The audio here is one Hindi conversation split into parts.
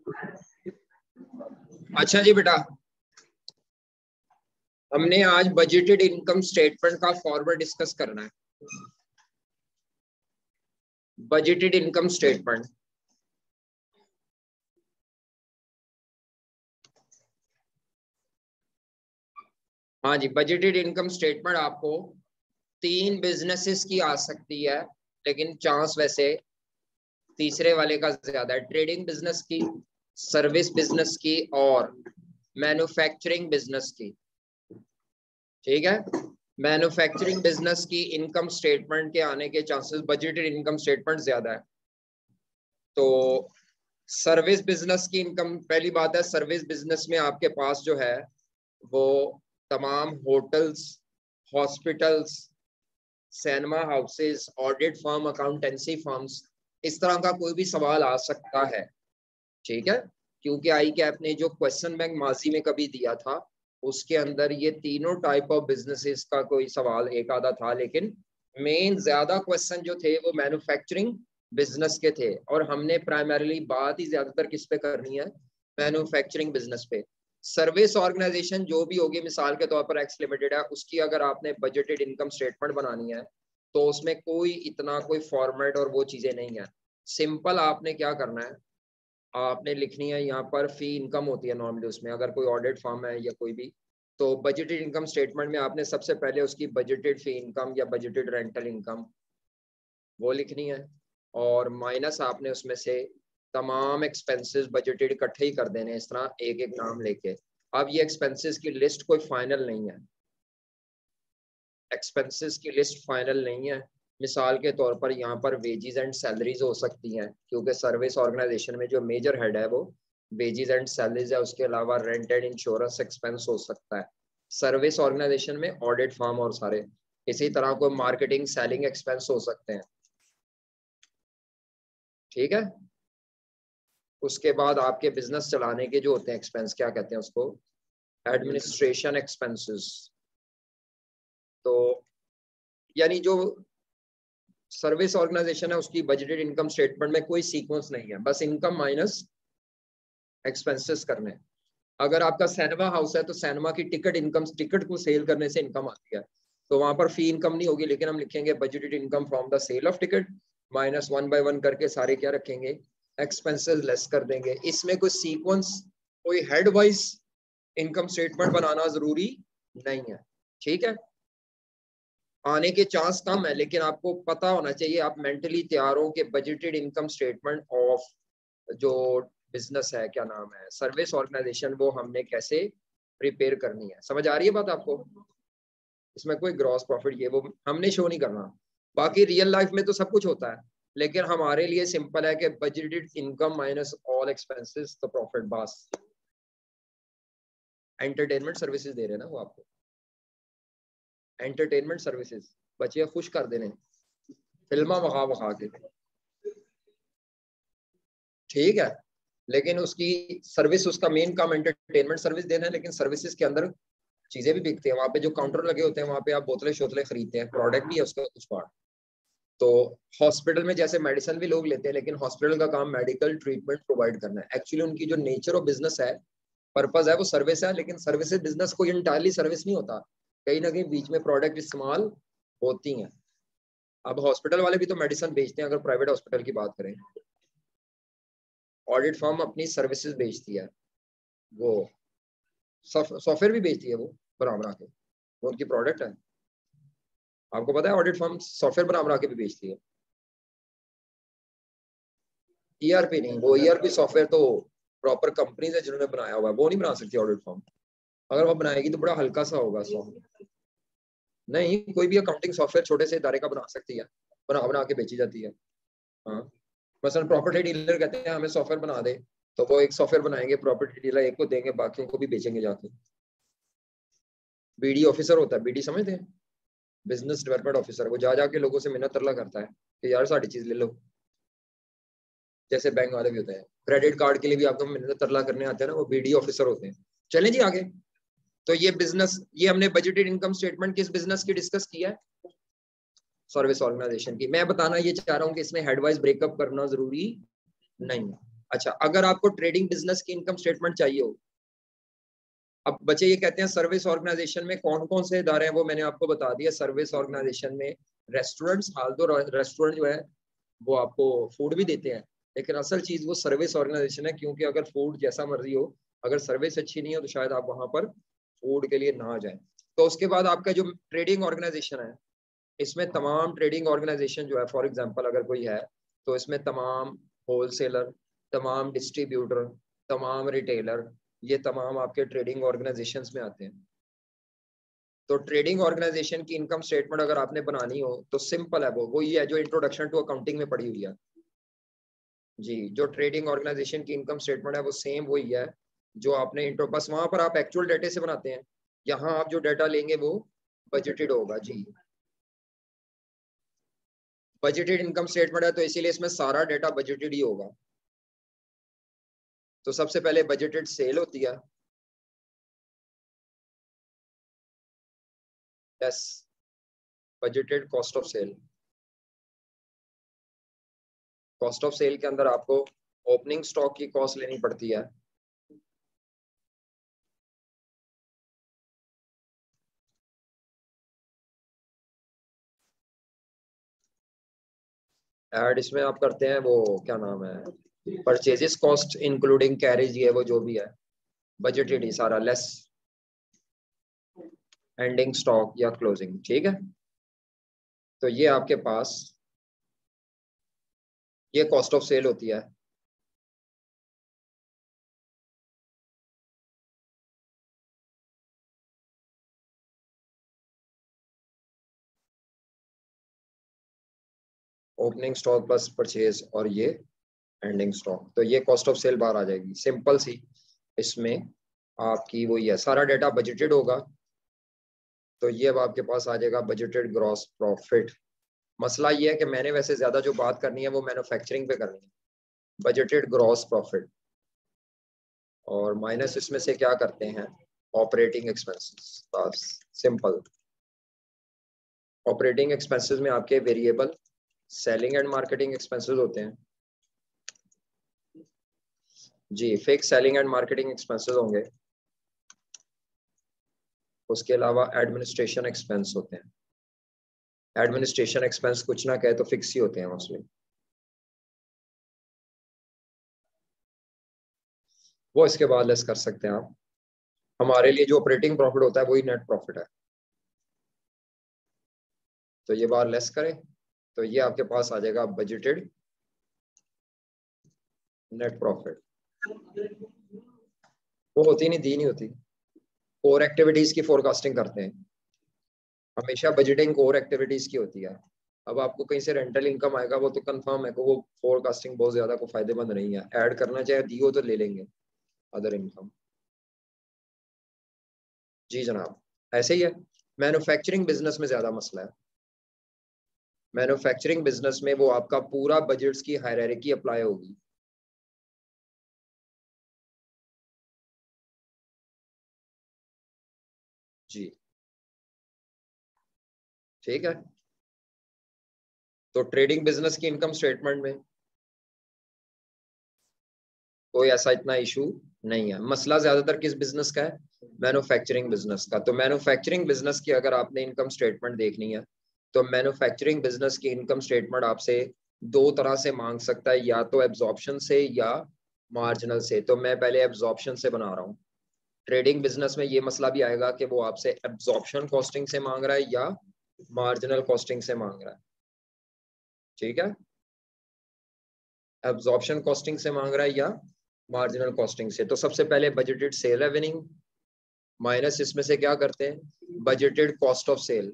अच्छा जी बेटा, हमने आज बजटेड इनकम स्टेटमेंट का फॉर्मेट डिस्कस करना है। बजटेड इनकम स्टेटमेंट, हाँ जी, बजटेड इनकम स्टेटमेंट आपको 3 बिजनेसेस की आ सकती है, लेकिन चांस वैसे तीसरे वाले का ज्यादा है। ट्रेडिंग बिजनेस की, सर्विस बिजनेस की और मैन्युफैक्चरिंग बिजनेस की। ठीक है, मैन्युफैक्चरिंग बिजनेस की इनकम स्टेटमेंट के आने के चांसेस बजटेड इनकम स्टेटमेंट ज्यादा है। तो सर्विस बिजनेस की इनकम, पहली बात है सर्विस बिजनेस में आपके पास जो है वो तमाम hotels, hospitals, cinema houses, audit firm, accountancy firms, इस तरह का कोई भी सवाल आ सकता है। ठीक है, क्योंकि आई कैप ने जो क्वेश्चन बैंक माजी में कभी दिया था उसके अंदर ये तीनों टाइप ऑफ बिजनेसेस का कोई सवाल एक आधा था, लेकिन मेन ज्यादा क्वेश्चन जो थे वो मैन्युफैक्चरिंग बिजनेस के थे, और हमने प्राइमरीली बात ही ज्यादातर किस पे करनी है, मैन्युफैक्चरिंग बिजनेस पे। सर्विस ऑर्गेनाइजेशन जो भी होगी, मिसाल के तौर पर एक्स लिमिटेड है, उसकी अगर आपने बजटेड इनकम स्टेटमेंट बनानी है तो उसमें कोई इतना कोई फॉर्मेट और वो चीजें नहीं है। सिंपल आपने क्या करना है, आपने लिखनी है यहाँ पर फी इनकम होती है नॉर्मली उसमें, अगर कोई ऑडिट फर्म है या कोई भी, तो बजटेड इनकम स्टेटमेंट में आपने सबसे पहले उसकी बजटेड फी इनकम या बजटेड रेंटल इनकम वो लिखनी है, और माइनस आपने उसमें से तमाम एक्सपेंसेस बजटेड इकट्ठे ही कर देने, इस तरह एक एक नाम लेके। अब ये एक्सपेंसेस की लिस्ट कोई फाइनल नहीं है, एक्सपेंसेस की लिस्ट फाइनल नहीं है। मिसाल के तौर पर यहाँ पर वेजेस एंड सैलरीज हो सकती हैं, क्योंकि सर्विस ऑर्गेनाइजेशन में जो मेजर हेड है वो वेजेस एंड सैलरीज है, उसके अलावा रेंट एंड इंश्योरेंस एक्सपेंस हो सकता है सर्विस ऑर्गेनाइजेशन में, ऑडिट फर्म और सारे। इसी तरह को मार्केटिंग सेलिंग एक्सपेंस हो सकते हैं। ठीक है, उसके बाद आपके बिजनेस चलाने के जो होते हैं एक्सपेंस, क्या कहते हैं उसको, एडमिनिस्ट्रेशन एक्सपेंसेस। तो यानी जो सर्विस ऑर्गेनाइजेशन है उसकी बजटेड इनकम स्टेटमेंट में कोई सीक्वेंस नहीं है, बस इनकम माइनस एक्सपेंसेस करने। अगर आपका सिनेमा हाउस है तो सिनेमा की टिकट इनकम, टिकट को सेल करने से इनकम आती है, तो वहां पर फी इनकम नहीं होगी, लेकिन हम लिखेंगे budgeted income from the sale of ticket minus 1 by 1 करके सारे क्या रखेंगे, एक्सपेंसेस लेस कर देंगे। इसमें कोई सीक्वेंस, कोई हेड वाइज इनकम स्टेटमेंट बनाना जरूरी नहीं है। ठीक है, आने के चांस कम है, लेकिन आपको पता होना चाहिए, आप मेंटली तैयार हो कि बजटेड इनकम स्टेटमेंट ऑफ जो बिजनेस है, क्या नाम है, सर्विस ऑर्गेनाइजेशन, वो हमने कैसे प्रिपेयर करनी है। समझ आ रही है बात आपको? इसमें कोई ग्रॉस प्रॉफिट ये वो हमने शो नहीं करना, बाकी रियल लाइफ में तो सब कुछ होता है, लेकिन हमारे लिए सिंपल है कि budgeted income minus all expenses तो प्रॉफिट, बस। एंटरटेनमेंट सर्विसेज दे रहे हैं ना वो आपको, एंटरटेनमेंट सर्विसेज, बच्चे खुश कर देने फिल्मा वखा के। ठीक है, लेकिन उसकी सर्विस, उसका मेन काम एंटरटेनमेंट सर्विस देना है, लेकिन सर्विसेज के अंदर चीजें भी बिकती है। वहां पे जो काउंटर लगे होते हैं वहां पे आप बोतलें शोतलें खरीदते हैं, प्रोडक्ट भी है उसका कुछ पार्ट। तो हॉस्पिटल में जैसे मेडिसिन भी लोग लेते हैं, लेकिन हॉस्पिटल का काम मेडिकल ट्रीटमेंट प्रोवाइड करना है। एक्चुअली उनकी जो नेचर ऑफ बिजनेस है, पर्पज है, वो सर्विस है, लेकिन सर्विसेज बिजनेस कोई इंटायरली सर्विस नहीं होता, कहीं ना कहीं बीच में प्रोडक्ट इस्तेमाल होती हैं। अब हॉस्पिटल वाले भी तो मेडिसिन बेचते हैं, अगर प्राइवेट हॉस्पिटल की बात करें। ऑडिट फर्म अपनी सर्विसेज बेचती है, वो सॉफ्टवेयर भी बेचती है, वो बना बना के, वो उनकी प्रोडक्ट है। आपको पता है ऑडिट फर्म सॉफ्टवेयर बना बना के भी बेचती है। ईआरपी नहीं, वो ईआरपी सॉफ्टवेयर तो प्रॉपर कंपनीज है जिन्होंने बनाया हुआ है, वो नहीं बना सकती ऑडिट फर्म। अगर वो बनाएगी तो बड़ा हल्का सा होगा सॉफ्टवेयर। नहीं, कोई भी अकाउंटिंग सॉफ्टवेयर छोटे से इदारे का बना सकती है, बना बना के बेची जाती है। हाँ, मसलन प्रॉपर्टी डीलर कहते हैं हमें सॉफ्टवेयर बना दे, तो वो एक सॉफ्टवेयर बनाएंगे, प्रॉपर्टी डीलर एक को देंगे, बाकियों को भी बेचेंगे जाके। बीडी ऑफिसर होता है, बीडी समझते हैं, बिजनेस डेवलपमेंट ऑफिसर, वो जा जाके लोगों से मिन्नत तरला करता है कि यार सारी चीज ले लो। जैसे बैंक वाले भी होते हैं, क्रेडिट कार्ड के लिए भी आपको मिन्नत तरला करने आते हैं ना, वो बीडी ऑफिसर होते हैं। चलें जी आगे। तो ये बिजनेस, ये हमने बजटेड इनकम स्टेटमेंट किस बिजनेस की डिस्कस किया है, सर्विस ऑर्गेनाइजेशन की। मैं बताना ये चाह रहा हूँ कि इसमें हेडवाइज ब्रेकअप करना जरूरी नहीं है। अच्छा, अगर आपको ट्रेडिंग बिजनेस की इनकम स्टेटमेंट चाहिए हो, अब बच्चे ये कहते हैं सर्विस ऑर्गेनाइजेशन में कौन कौन से इदारे हैं, वो मैंने आपको बता दिया। सर्विस ऑर्गेनाइजेशन में रेस्टोरेंट्स, हाल तो रेस्टोरेंट जो है वो आपको फूड भी देते हैं, लेकिन असल चीज वो सर्विस ऑर्गेनाइजेशन है, क्योंकि अगर फूड जैसा मर्जी हो, अगर सर्विस अच्छी नहीं हो तो शायद आप वहां पर फूड के लिए ना जाए। तो उसके बाद आपका जो ट्रेडिंग ऑर्गेनाइजेशन है, इसमें तमाम ट्रेडिंग ऑर्गेनाइजेशन जो है, फॉर एग्जांपल अगर कोई है तो इसमें तमाम होलसेलर, तमाम डिस्ट्रीब्यूटर, तमाम रिटेलर, ये तमाम आपके ट्रेडिंग ऑर्गेनाइजेशंस में आते हैं। तो ट्रेडिंग ऑर्गेनाइजेशन की इनकम स्टेटमेंट अगर आपने बनानी हो तो सिंपल है, वो वही है जो इंट्रोडक्शन टू अकाउंटिंग में पड़ी हुई है जी। जो ट्रेडिंग ऑर्गेनाइजेशन की इनकम स्टेटमेंट है वो सेम वही है जो आपने इंट्रो, बस वहां पर आप एक्चुअल डेटे से बनाते हैं, यहाँ आप जो डाटा लेंगे वो बजटेड होगा जी। बजटेड इनकम स्टेटमेंट है तो इसीलिए इसमें सारा डाटा बजटेड ही होगा। तो सबसे पहले बजटेड सेल होती है, yes, budgeted cost of sale. Cost of sale के अंदर आपको ओपनिंग स्टॉक की कॉस्ट लेनी पड़ती है, एड इसमें आप करते हैं वो क्या नाम है, परचेजेस कॉस्ट इंक्लूडिंग कैरेज, ये वो जो भी है बजटेड ही सारा, लेस एंडिंग स्टॉक या क्लोजिंग, ठीक है। तो ये आपके पास ये कॉस्ट ऑफ सेल होती है। ओपनिंग स्टॉक प्लस परचेज और ये एंडिंग स्टॉक, तो ये कॉस्ट ऑफ सेल बाहर आ जाएगी, सिंपल सी। इसमें आपकी वही है, सारा डाटा बजटेड होगा, तो ये अब आपके पास आ जाएगा बजटेड ग्रॉस प्रॉफिट। मसला ये है कि मैंने वैसे ज्यादा जो बात करनी है वो मैन्युफैक्चरिंग पे करनी है, बजटेड ग्रॉस प्रॉफिट, और माइनस इसमें से क्या करते हैं, ऑपरेटिंग एक्सपेंसेस, बस सिंपल। ऑपरेटिंग एक्सपेंसेस में आपके variable selling and marketing expenses होते हैं जी, fix selling and marketing expenses होंगे, उसके अलावा एडमिनिस्ट्रेशन एक्सपेंस होते हैं। एडमिनिस्ट्रेशन एक्सपेंस कुछ ना कहे तो फिक्स ही होते हैं मोस्टली, वो इसके बाद लेस कर सकते हैं आप। हमारे लिए जो ऑपरेटिंग प्रॉफिट होता है वही नेट प्रॉफिट है, तो ये बार लेस करें तो ये आपके पास आ जाएगा बजटेड नेट प्रॉफिट। वो होती नहीं, दी नहीं होती, कोर एक्टिविटीज की फोरकास्टिंग करते हैं, हमेशा बजटिंग कोर एक्टिविटीज की होती है। अब आपको कहीं से रेंटल इनकम आएगा वो तो कंफर्म है कि वो फोरकास्टिंग बहुत ज्यादा को फायदेमंद नहीं है, ऐड करना चाहे दी हो तो ले लेंगे अदर इनकम। जी जनाब, ऐसे ही है। मैन्युफैक्चरिंग बिजनेस में ज्यादा मसला है, मैन्युफैक्चरिंग बिजनेस में वो आपका पूरा बजट्स की हायरार्की अप्लाई होगी जी, ठीक है। तो ट्रेडिंग बिजनेस की इनकम स्टेटमेंट में कोई ऐसा इतना इशू नहीं है। मसला ज्यादातर किस बिजनेस का है, मैन्युफैक्चरिंग बिजनेस का। तो मैन्युफैक्चरिंग बिजनेस की अगर आपने इनकम स्टेटमेंट देखनी है तो मैन्युफैक्चरिंग बिजनेस की इनकम स्टेटमेंट आपसे दो तरह से मांग सकता है, या तो एब्जॉर्प्शन से या मार्जिनल से। तो मैं पहले एब्जॉर्प्शन से बना रहा हूँ। ट्रेडिंग बिजनेस में ये मसला भी आएगा कि वो आपसे एब्जॉर्प्शन कॉस्टिंग से मांग रहा है या मार्जिनल कॉस्टिंग से मांग रहा है, ठीक है। एब्जॉर्प्शन कॉस्टिंग से मांग रहा है या मार्जिनल कॉस्टिंग से। तो सबसे पहले बजटेड सेल रेवेन्यू माइनस इसमें से क्या करते हैं, budgeted cost of sale.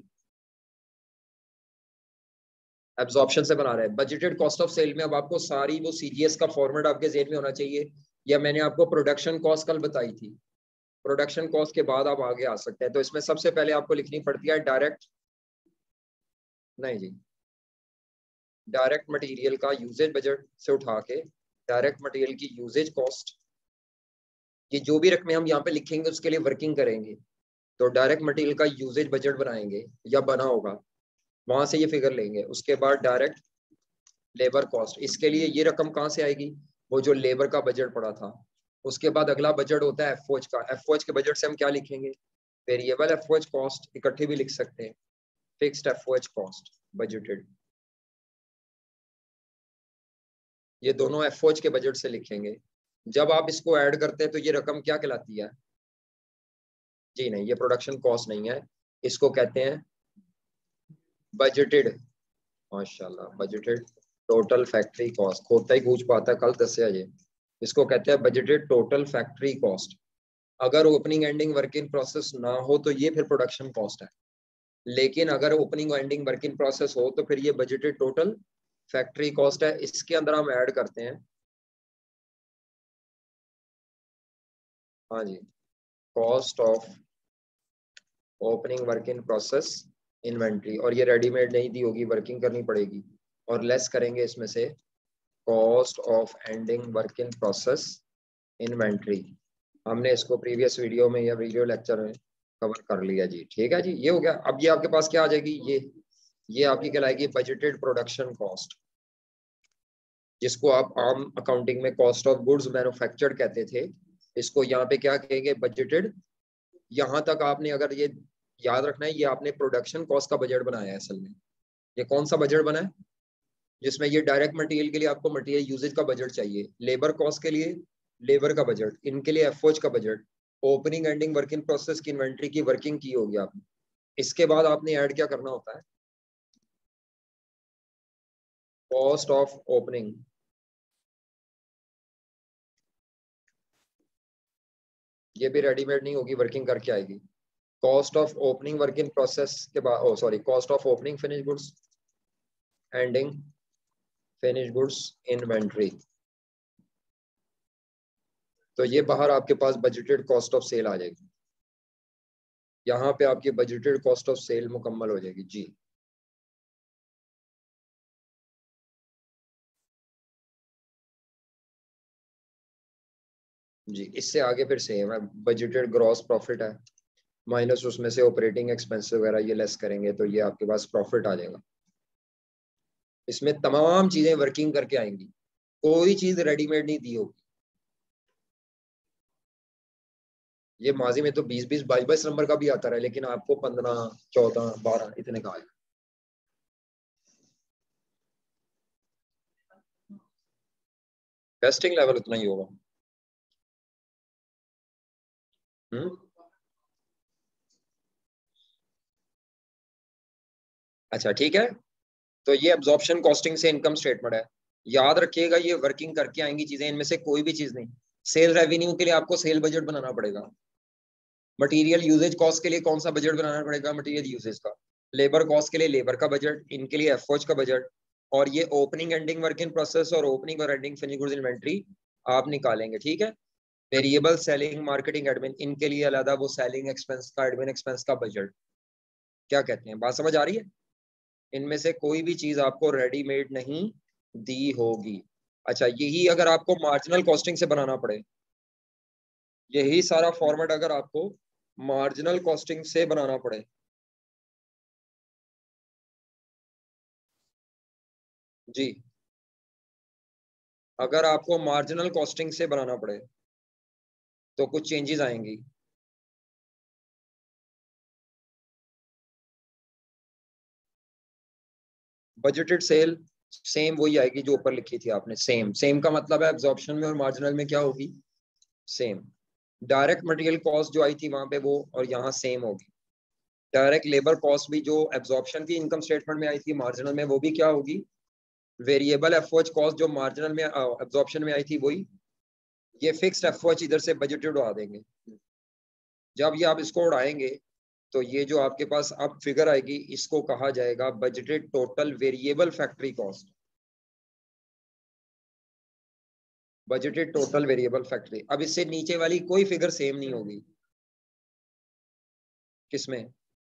Absorption से बना रहे हैं बजटेड कॉस्ट ऑफ सेल में। अब आपको सारी वो सीजीएस का फॉर्मेट आपके जेल में होना चाहिए, या मैंने आपको प्रोडक्शन कॉस्ट कल बताई थी, प्रोडक्शन कॉस्ट के बाद आप आगे आ सकते हैं। तो इसमें सबसे पहले आपको लिखनी पड़ती है डायरेक्ट, नहीं जी, डायरेक्ट मटेरियल का यूजेज बजट से उठा के डायरेक्ट मटेरियल की यूजेज कॉस्ट, ये जो भी रकमें हम यहाँ पे लिखेंगे उसके लिए वर्किंग करेंगे। तो डायरेक्ट मटेरियल का यूजेज बजट बनाएंगे या बना होगा, वहां से ये फिगर लेंगे। उसके बाद डायरेक्ट लेबर कॉस्ट, इसके लिए ये रकम कहाँ से आएगी, वो जो लेबर का बजट पड़ा था। उसके बाद अगला बजट होता है एफओएच का। एफओएच के बजट से हम क्या लिखेंगे? वेरिएबल एफओएच कॉस्ट, इकट्ठे भी लिख सकते हैं, फिक्स्ड एफओएच कॉस्ट, बजटेड। ये दोनों एफओएच के बजट से लिखेंगे। जब आप इसको ऐड करते हैं तो ये रकम क्या कहलाती है? जी नहीं, ये प्रोडक्शन कॉस्ट नहीं है, इसको कहते हैं बजटेड। माशाल्लाह, बजटेड टोटल फैक्ट्री कॉस्ट। खोता ही पूछ पाता, कल 10 बजे। इसको कहते हैं बजटेड टोटल फैक्ट्री कॉस्ट। अगर opening ending work in process ना हो तो ये फिर प्रोडक्शन कॉस्ट है, लेकिन अगर opening ending work in process हो तो फिर ये बजटेड टोटल फैक्ट्री कॉस्ट है। इसके अंदर हम ऐड करते हैं, हाँ जी, cost of opening work in process inventory. और ये रेडीमेड नहीं दी होगी, वर्किंग करनी पड़ेगी। और लेस करेंगे इसमें से cost of ending work in process inventory. हमने इसको प्रीवियस वीडियो में या वीडियो लेक्चर में कवर कर लिया जी। ठीक है जी, ये हो गया। अब ये आपके पास क्या आ जाएगी? ये आपकी कहलाएगी बजटेड प्रोडक्शन कॉस्ट, जिसको आप आम अकाउंटिंग में कॉस्ट ऑफ गुड्स मैन्युफैक्चर्ड कहते थे। इसको यहाँ पे क्या कहेंगे? बजटेड। यहाँ तक आपने अगर ये याद रखना है, ये आपने प्रोडक्शन कॉस्ट का बजट बनाया है असल में। ये कौन सा बजट बना है? जिसमें ये डायरेक्ट मटेरियल के लिए आपको मटेरियल यूजेज का बजट चाहिए, लेबर कॉस्ट के लिए लेबर का बजट, इनके लिए एफओएच का budget, opening ending work in process की इन्वेंट्री की वर्किंग की होगी आपने। इसके बाद आपने ऐड क्या करना होता है? Cost of opening. ये भी रेडीमेड नहीं होगी, वर्किंग करके आएगी। Cost of opening work in process के बाद, oh sorry, cost of opening finish goods ending finish goods inventory. तो ये बाहर आपके पास बजटेड कॉस्ट ऑफ सेल आ जाएगी। यहाँ पे आपकी बजटेड कॉस्ट ऑफ सेल मुकम्मल हो जाएगी जी। जी, इससे आगे फिर सेम है। बजटेड ग्रॉस प्रॉफिट है, माइनस उसमें से ऑपरेटिंग एक्सपेंस वगैरह ये लेस करेंगे तो ये आपके पास प्रॉफिट आ जाएगा। इसमें तमाम चीजें वर्किंग करके आएंगी, कोई चीज रेडीमेड नहीं दी होगी। ये माजी में तो 20-20 22-22 नंबर का भी आता रहा है, लेकिन आपको 15 14 12 इतने का आएगा। टेस्टिंग लेवल उतना ही होगा। हम्म, अच्छा ठीक है। तो ये एब्जॉर्प्शन कॉस्टिंग से इनकम स्टेटमेंट है। याद रखिएगा, ये वर्किंग करके आएंगी चीजें, इनमें से कोई भी चीज नहीं। सेल रेवेन्यू के लिए आपको सेल बजट बनाना पड़ेगा। मटेरियल यूजेज कॉस्ट के लिए कौन सा बजट बनाना पड़ेगा? मटेरियल यूजेज का। लेबर कॉस्ट के लिए लेबर का बजट, इनके लिए एफओएच का बजट। और ये opening ending work in process और ओपनिंग और एंडिंग फिनिश गुड्स इन्वेंट्री आप निकालेंगे। ठीक है। वेरिएबल सेलिंग मार्केटिंग एडमिन, इनके लिए अलग वो सेलिंग एक्सपेंस का, एडमिन एक्सपेंस का बजट। क्या कहते हैं, बात समझ आ रही है? इनमें से कोई भी चीज आपको रेडीमेड नहीं दी होगी। अच्छा, यही अगर आपको मार्जिनल कॉस्टिंग से बनाना पड़े, यही सारा फॉर्मेट अगर आपको मार्जिनल कॉस्टिंग से बनाना पड़े, जी, अगर आपको मार्जिनल कॉस्टिंग से बनाना पड़े तो कुछ चेंजेस आएंगी। बजटेड सेल सेम वही आएगी जो ऊपर लिखी थी आपने। सेम सेम का मतलब है एब्जॉर्प्शन में और मार्जिनल में क्या होगी? सेम। डायरेक्ट मटेरियल कॉस्ट जो आई थी वहां पे वो, और यहाँ सेम होगी। डायरेक्ट लेबर कॉस्ट भी जो एब्जॉर्प्शन की इनकम स्टेटमेंट में आई थी मार्जिनल में, वो भी क्या होगी? वेरिएबल एफओएच कॉस्ट जो मार्जिनल में एब्जॉर्प्शन में आई थी वही। ये फिक्स्ड एफओएच इधर से बजटेड उड़ा देंगे। जब ये आप इसको उड़ाएंगे तो ये जो आपके पास अब फिगर आएगी, इसको कहा जाएगा budgeted total variable factory cost. Budgeted total variable factory. अब इससे नीचे वाली कोई फिगर सेम नहीं होगी। किसमें?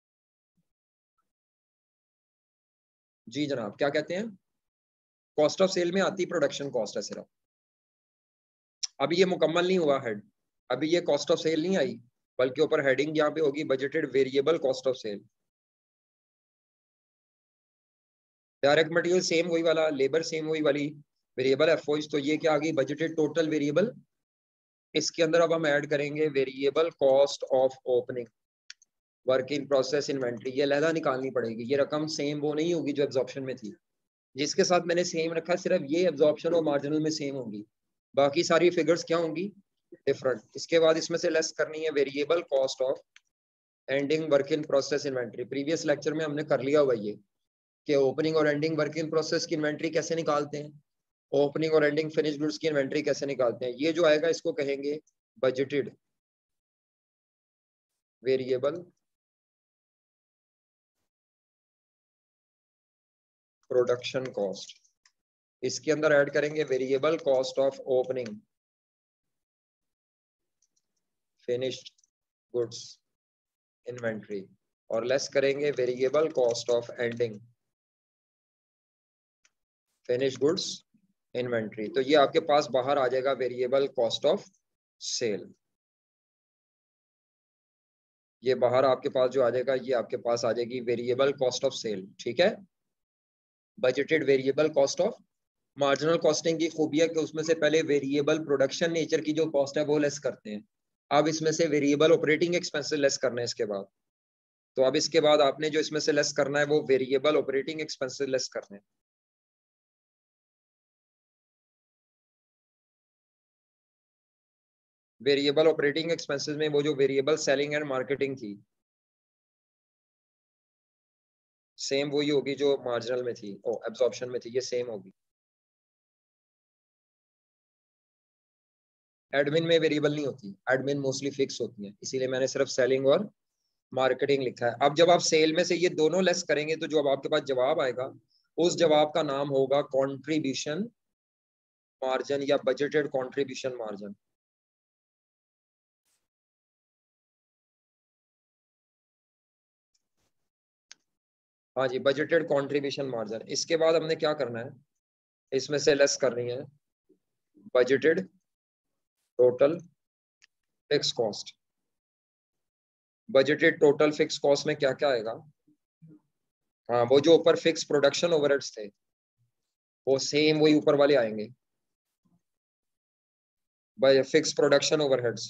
जी जनाब, क्या कहते हैं? कॉस्ट ऑफ सेल में आती प्रोडक्शन कॉस्ट है सिर्फ। अभी ये मुकम्मल नहीं हुआ हेड, अभी ये कॉस्ट ऑफ सेल नहीं आई, बल्कि ऊपर हेडिंग यहाँ पे होगी budgeted variable cost of sale. Direct material same वही वाला, लेबर सेम वही वाली, वेरिएबल एफओज, तो ये क्या आ गई, बजटेड टोटल वेरिएबल। इसके अंदर अब हम ऐड करेंगे variable cost of opening, work in process inventory. ये लहदा निकालनी पड़ेगी, ये रकम सेम वो नहीं होगी जो एब्जॉर्प्शन में थी। जिसके साथ मैंने सेम रखा सिर्फ ये एब्जॉर्प्शन और मार्जिनल में सेम होगी, बाकी सारी फिगर्स क्या होंगी, डिफरेंट। इसके बाद इसमें से लेस करनी है variable cost of ending work in process inventory. Previous lecture में हमने कर लिया हुआ ये कि ओपनिंग और एंडिंग वर्क इन प्रोसेस की इन्वेंट्री कैसे निकालते हैं, ओपनिंग और एंडिंग फिनिश गुड्स की इन्वेंट्री कैसे निकालते हैं। ये जो आएगा इसको कहेंगे बजटेड वेरिएबल प्रोडक्शन कॉस्ट। इसके अंदर ऐड करेंगे variable cost of opening finished goods inventory, और लेस करेंगे variable cost of ending finish goods inventory. तो ये आपके पास बाहर आ जाएगा वेरिएबल कॉस्ट ऑफ सेल। ये बाहर आपके पास जो आ जाएगा ये आपके पास आ जाएगी वेरिएबल कॉस्ट ऑफ सेल। ठीक है, budgeted variable cost of. Marginal costing की खूबी है कि उसमें से पहले वेरिएबल प्रोडक्शन नेचर की जो कॉस्ट है वो लेस करते हैं, अब इसमें से वेरिएबल ऑपरेटिंग एक्सपेंसेस लेस करने हैं इसके बाद। तो अब इसके बाद आपने जो इसमें से लेस करना है वो वेरिएबल ऑपरेटिंग एक्सपेंसेस लेस करने हैं। वेरिएबल ऑपरेटिंग एक्सपेंसेस में वो जो वेरिएबल सेलिंग एंड मार्केटिंग थी सेम वही होगी जो मार्जिनल में थी, ओ एब्जॉर्प्शन में थी, ये सेम होगी। एडमिन में वेरिएबल नहीं होती, एडमिन मोस्टली फिक्स होती है, इसीलिए मैंने सिर्फ सेलिंग और मार्केटिंग लिखा है। अब जब आप सेल में से ये दोनों लेस करेंगे तो जो अब आपके पास जवाब आएगा उस जवाब का नाम होगा कंट्रीब्यूशन मार्जिन या बजटेड कंट्रीब्यूशन मार्जिन। हाँ जी, बजटेड कंट्रीब्यूशन मार्जिन। इसके बाद हमने क्या करना है, इसमें से लेस करनी है budgeted total fix cost. Budgeted total fix cost में क्या क्या आएगा, हाँ वो जो ऊपर फिक्स प्रोडक्शन ओवरहेड्स थे वो सेम वही ऊपर वाले आएंगे, फिक्स प्रोडक्शन ओवरहेड्स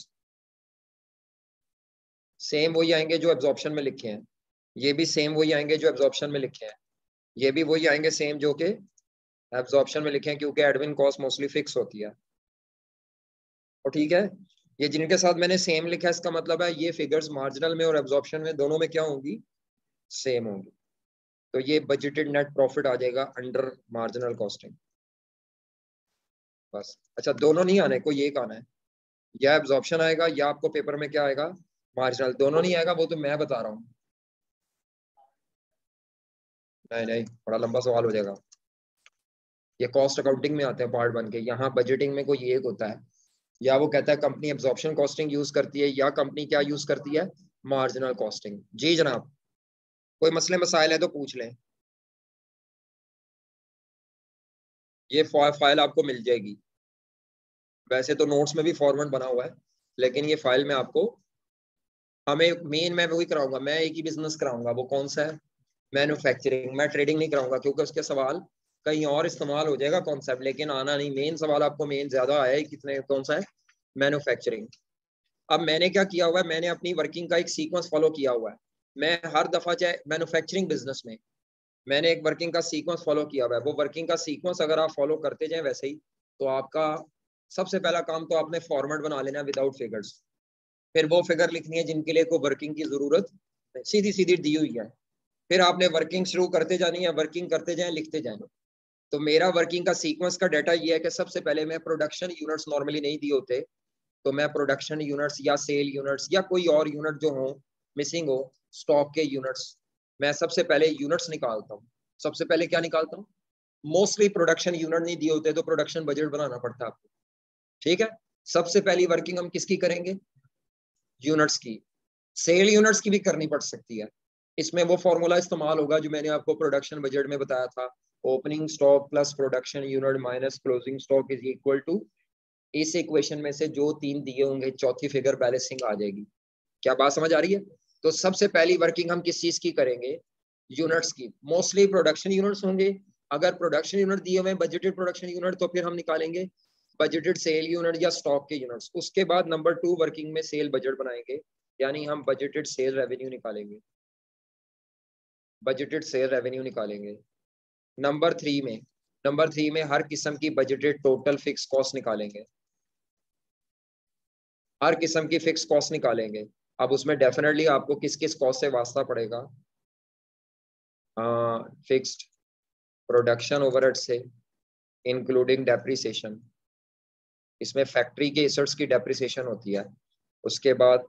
सेम वही आएंगे जो एब्जॉर्प्शन में लिखे हैं, ये भी सेम वही आएंगे जो एब्जॉर्प्शन में लिखे हैं, ये भी वही आएंगे सेम जो कि एब्जॉर्प्शन में लिखे हैं, क्योंकि एडमिन कॉस्ट मोस्टली फिक्स होती है। और ठीक है, ये जिनके साथ मैंने सेम लिखा है इसका मतलब है ये फिगर्स मार्जिनल में और एब्जॉर्प्शन में दोनों में क्या होंगी, सेम होंगी। तो ये बजटेड नेट प्रॉफिट आ जाएगा अंडर मार्जिनल कॉस्टिंग बस। अच्छा, दोनों नहीं आने, कोई एक आना है, या एब्जॉर्प्शन आएगा या आपको पेपर में क्या आएगा, मार्जिनल। दोनों नहीं आएगा वो तो मैं बता रहा हूँ। नहीं नहीं, बड़ा लंबा सवाल हो जाएगा। ये कॉस्ट अकाउंटिंग में आते हैं पार्ट बन के, यहाँ बजटिंग में कोई एक होता है, या वो कहता है कंपनी एब्जॉर्प्शन कॉस्टिंग यूज करती है या कंपनी क्या यूज करती है, मार्जिनल कॉस्टिंग। जी जनाब, कोई मसले मसाइल है तो पूछ लें, ये फाइल आपको मिल जाएगी। वैसे तो नोट्स में भी फॉर्मेट बना हुआ है, लेकिन ये फाइल में आपको, हमें मेन मैं वही कराऊंगा, मैं एक ही बिजनेस कराऊंगा, वो कौन सा है, मैन्युफैक्चरिंग। मैं ट्रेडिंग नहीं कराऊंगा क्योंकि उसके सवाल कहीं और इस्तेमाल हो जाएगा कॉन्सेप्ट, लेकिन आना नहीं, मेन सवाल आपको मेन ज्यादा आया है कितने, कौन सा है, मैन्युफैक्चरिंग। अब मैंने क्या किया हुआ है, मैंने अपनी वर्किंग का एक सीक्वेंस फॉलो किया हुआ है। मैं हर दफा चाहे मैन्युफैक्चरिंग बिजनेस में मैंने एक वर्किंग का सीक्वेंस फॉलो किया हुआ है, वो वर्किंग का सीक्वेंस अगर आप फॉलो करते जाएं वैसे ही, तो आपका सबसे पहला काम तो आपने फॉर्मेट बना लेना विदाउट फिगर्स, फिर वो फिगर लिखनी है जिनके लिए कोई वर्किंग की जरूरत सीधी सीधी दी हुई है, फिर आपने वर्किंग शुरू करते जानी है, वर्किंग करते जाएं, लिखते जाएं। तो मेरा वर्किंग का सीक्वेंस का डाटा ये है कि सबसे पहले मैं प्रोडक्शन यूनिट्स नॉर्मली नहीं दिए होते, तो मैं प्रोडक्शन यूनिट्स या सेल यूनिट्स या कोई और यूनिट जो हो मिसिंग हो, स्टॉक के यूनिट्स, मैं सबसे पहले यूनिट्स निकालता हूँ। सबसे पहले क्या निकालता हूँ, मोस्टली प्रोडक्शन यूनिट नहीं दिए होते तो प्रोडक्शन बजट बनाना पड़ता है आपको। ठीक है, सबसे पहली वर्किंग हम किसकी करेंगे, यूनिट्स की। सेल यूनिट्स की भी करनी पड़ सकती है, इसमें वो फॉर्मूला इस्तेमाल होगा जो मैंने आपको प्रोडक्शन बजट में बताया था, opening stock plus production unit minus closing stock is equal to, इस इक्वेशन में से जो तीन दिए होंगे चौथी फिगर बैलेंसिंग आ जाएगी। क्या बात समझ आ रही है। तो सबसे पहली वर्किंग हम किस चीज की करेंगे, यूनिट्स की। मोस्टली प्रोडक्शन यूनिट्स होंगे, अगर प्रोडक्शन यूनिट दिए हुए हैं बजटेड प्रोडक्शन यूनिट, तो फिर हम निकालेंगे बजटेड सेल यूनिट या स्टॉक के यूनिट्स। उसके बाद नंबर 2 वर्किंग में सेल बजट बनाएंगे, यानी हम बजटेड सेल रेवेन्यू निकालेंगे, बजटेड सेल रेवेन्यू निकालेंगे। नंबर 3 में हर किस्म की बजटेड टोटल फिक्स कॉस्ट निकालेंगे, हर किस्म की फिक्स कॉस्ट निकालेंगे। अब उसमें डेफिनेटली आपको किस किस कॉस्ट से वास्ता पड़ेगा, फिक्स्ड प्रोडक्शन ओवरहेड से, इंक्लूडिंग डेप्रिसिएशन, इसमें फैक्ट्री के एसेट्स की डेप्रिसिएशन होती है। उसके बाद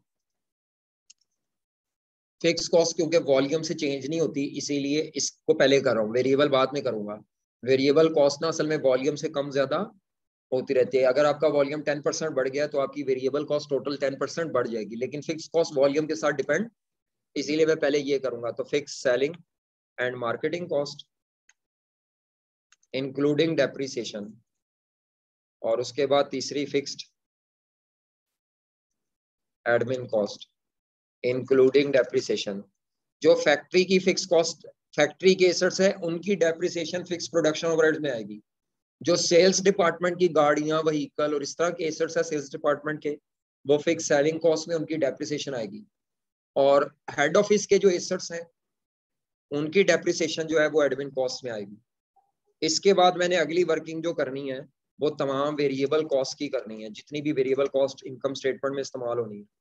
फिक्स कॉस्ट, क्योंकि वॉल्यूम से चेंज नहीं होती इसीलिए इसको पहले कर रहा हूँ, वेरिएबल बाद में करूंगा। वेरिएबल कॉस्ट ना असल में वॉल्यूम से कम ज्यादा होती रहती है। अगर आपका वॉल्यूम 10% बढ़ गया तो आपकी वेरिएबल कॉस्ट टोटल 10% बढ़ जाएगी, लेकिन फिक्स कॉस्ट वॉल्यूम के साथ डिपेंड, इसीलिए मैं पहले ये करूंगा। तो fix selling and marketing cost including depreciation, और उसके बाद तीसरी fixed admin cost including depreciation. जो फैक्ट्री की फिक्स कॉस्ट, फैक्ट्री के एसेट्स है, उनकी डेप्रिसिएशन फिक्स प्रोडक्शन ओवरहेड में आएगी। जो सेल्स डिपार्टमेंट की गाड़ियां, व्हीकल और इस तरह के एसेट्स है सेल्स डिपार्टमेंट के, वो फिक्स सेलिंग कॉस्ट में उनकी डेप्रिसिएशन आएगी। और हेड ऑफिस के जो एसेट्स हैं उनकी डेप्रिसिएशन जो है वो एडमिन कॉस्ट में आएगी। इसके बाद मैंने अगली वर्किंग जो करनी है वो तमाम वेरिएबल कॉस्ट की करनी है, जितनी भी वेरिएबल कॉस्ट इनकम स्टेटमेंट में इस्तेमाल होनी है।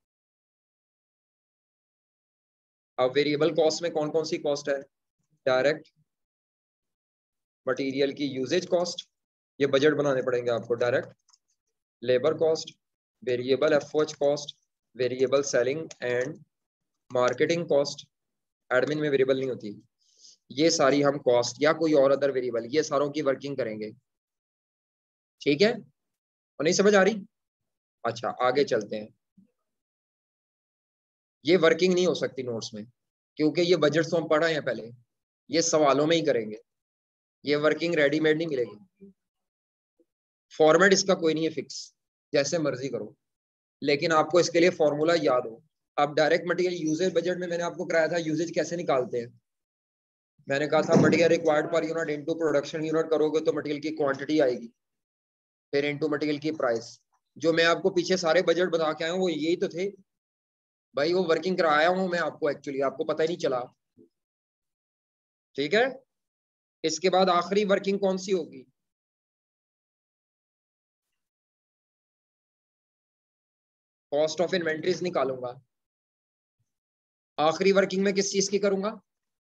अब वेरिएबल कॉस्ट में कौन कौन सी कॉस्ट है, डायरेक्ट मटेरियल की यूजेज कॉस्ट, ये बजट बनाने पड़ेंगे आपको, direct labour cost, variable FOH cost, variable selling and marketing cost, admin में वेरिएबल नहीं होती, ये सारी हम कॉस्ट या कोई और अदर वेरिएबल, ये सारों की वर्किंग करेंगे। ठीक है, और नहीं समझ आ रही? अच्छा आगे चलते हैं। ये वर्किंग नहीं हो सकती नोट्स में, क्योंकि ये बजट तो हम पढ़ रहे हैं पहले, ये सवालों में ही करेंगे, ये वर्किंग रेडीमेड नहीं मिलेगी। फॉर्मेट इसका कोई नहीं है फिक्स, जैसे मर्जी करो, लेकिन आपको इसके लिए फॉर्मूला याद हो। अब डायरेक्ट मटेरियल यूजेज बजट में मैंने आपको कराया था यूजेज कैसे निकालते हैं। मैंने कहा था material required per unit into production unit करोगे तो मटेरियल की क्वांटिटी आएगी, फिर इनटू मटेरियल की प्राइस। जो मैं आपको पीछे सारे बजट बता के आया हूँ वो यही तो थे भाई, वो वर्किंग कराया हूँ मैं आपको, एक्चुअली आपको पता ही नहीं चला। ठीक है, इसके बाद आखिरी वर्किंग कौन सी होगी, कॉस्ट ऑफ इन्वेंट्रीज निकालूंगा। आखिरी वर्किंग में किस चीज की करूंगा,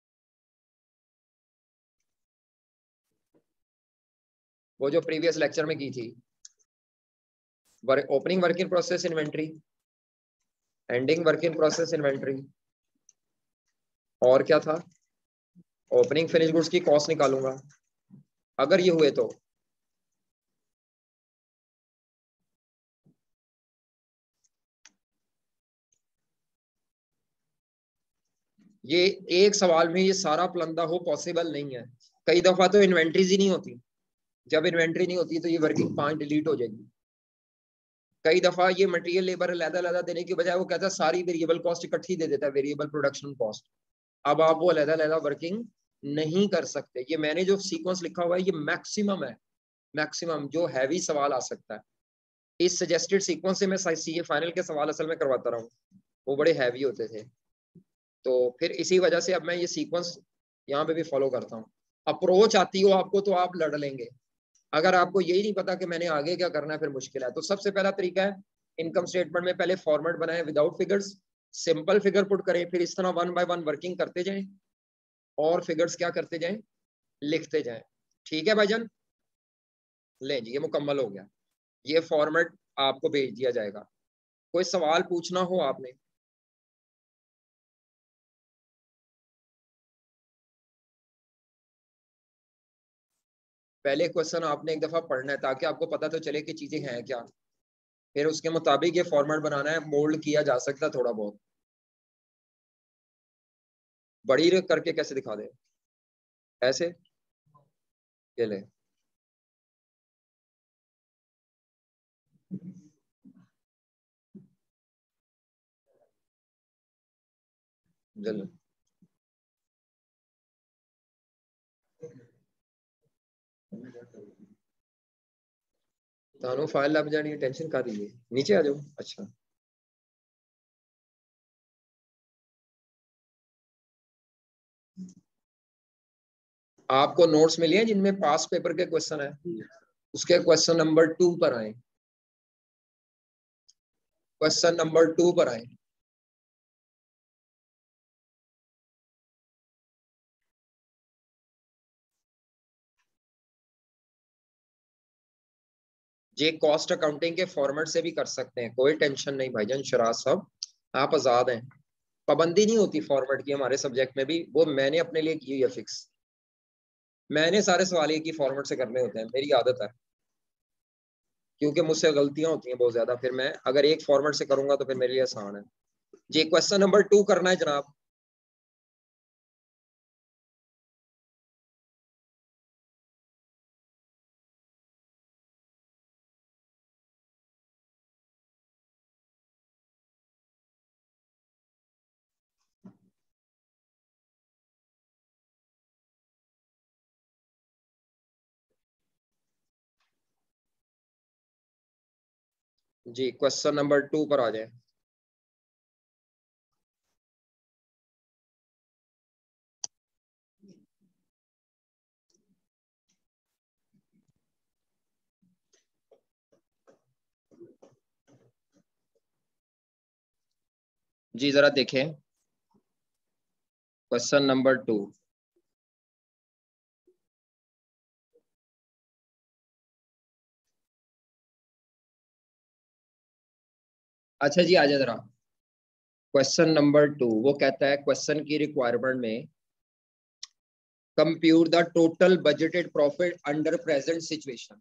वो जो प्रीवियस लेक्चर में की थी, opening work in process inventory, ending work in process inventory, और क्या था, ओपनिंग फिनिश गुड्स की कॉस्ट निकालूंगा अगर ये हुए तो। ये एक सवाल में ये सारा प्लंदा हो पॉसिबल नहीं है। कई दफा तो इन्वेंट्रीज ही नहीं होती, जब इन्वेंट्री नहीं होती तो ये वर्किंग 5 डिलीट हो जाएगी। कई दफा ये मटेरियल लेबर अलग-अलग देने की बजाय वो कहता है सारी वेरिएबल कॉस्ट इकट्ठी दे देता है, वेरिएबल प्रोडक्शन कॉस्ट। अब आप वो अलग-अलग वर्किंग नहीं कर सकते। ये मैंने जो सीक्वेंस लिखा हुआ है ये मैक्सिमम है, मैक्सिमम जो हैवी सवाल आ सकता है। इस सजेस्टेड सीक्वेंस से मैं सीए फाइनल के सवाल असल में करवाता रहा हूँ, वो बड़े हैवी होते थे। तो फिर इसी वजह से अब मैं ये सीक्वेंस यहाँ पे भी फॉलो करता हूँ। अप्रोच आती हो आपको तो आप लड़ लेंगे, अगर आपको यही नहीं पता कि मैंने आगे क्या करना है फिर मुश्किल है। तो सबसे पहला तरीका है इनकम स्टेटमेंट में पहले फॉर्मेट बनाए without figures, simple figure put करें, फिर इस तरह 1 बाय 1 वर्किंग करते जाएं और फिगर्स क्या करते जाएं, लिखते जाएं। ठीक है भाईजान, ले जी ये मुकम्मल हो गया, ये फॉर्मेट आपको भेज दिया जाएगा। कोई सवाल पूछना हो आपने, पहले क्वेश्चन आपने एक दफा पढ़ना है ताकि आपको पता तो चले कि चीजें हैं क्या, फिर उसके मुताबिक ये फॉर्मेट बनाना है, मोल्ड किया जा सकता है थोड़ा बहुत। बड़ी करके कैसे दिखा दे, ऐसे, ये ले जल तानो फाइल लग जानी है, टेंशन का दी है, नीचे आ जाओ। अच्छा आपको नोट्स मिले हैं जिनमें पास पेपर के क्वेश्चन है, उसके क्वेश्चन नंबर 2 पर आए, क्वेश्चन नंबर 2 पर आए। ये कॉस्ट अकाउंटिंग के फॉर्मेट से भी कर सकते हैं, कोई टेंशन नहीं भाईजान शराज साहब, आप आजाद हैं। पाबंदी नहीं होती फॉर्मेट की हमारे सब्जेक्ट में भी, वो मैंने अपने लिए की है फिक्स। मैंने सारे सवाल एक ही फॉर्मेट से करने होते हैं, मेरी आदत है, क्योंकि मुझसे गलतियां होती हैं बहुत ज्यादा, फिर मैं अगर एक फॉर्मेट से करूंगा तो फिर मेरे लिए आसान है। जी क्वेश्चन नंबर 2 करना है जनाब। जी क्वेश्चन नंबर 2 पर आ जाए। जी जरा देखें क्वेश्चन नंबर 2। अच्छा जी आ जाए जरा। क्वेश्चन नंबर 2 वो कहता है क्वेश्चन की रिक्वायरमेंट में compute the total budgeted profit under present situation.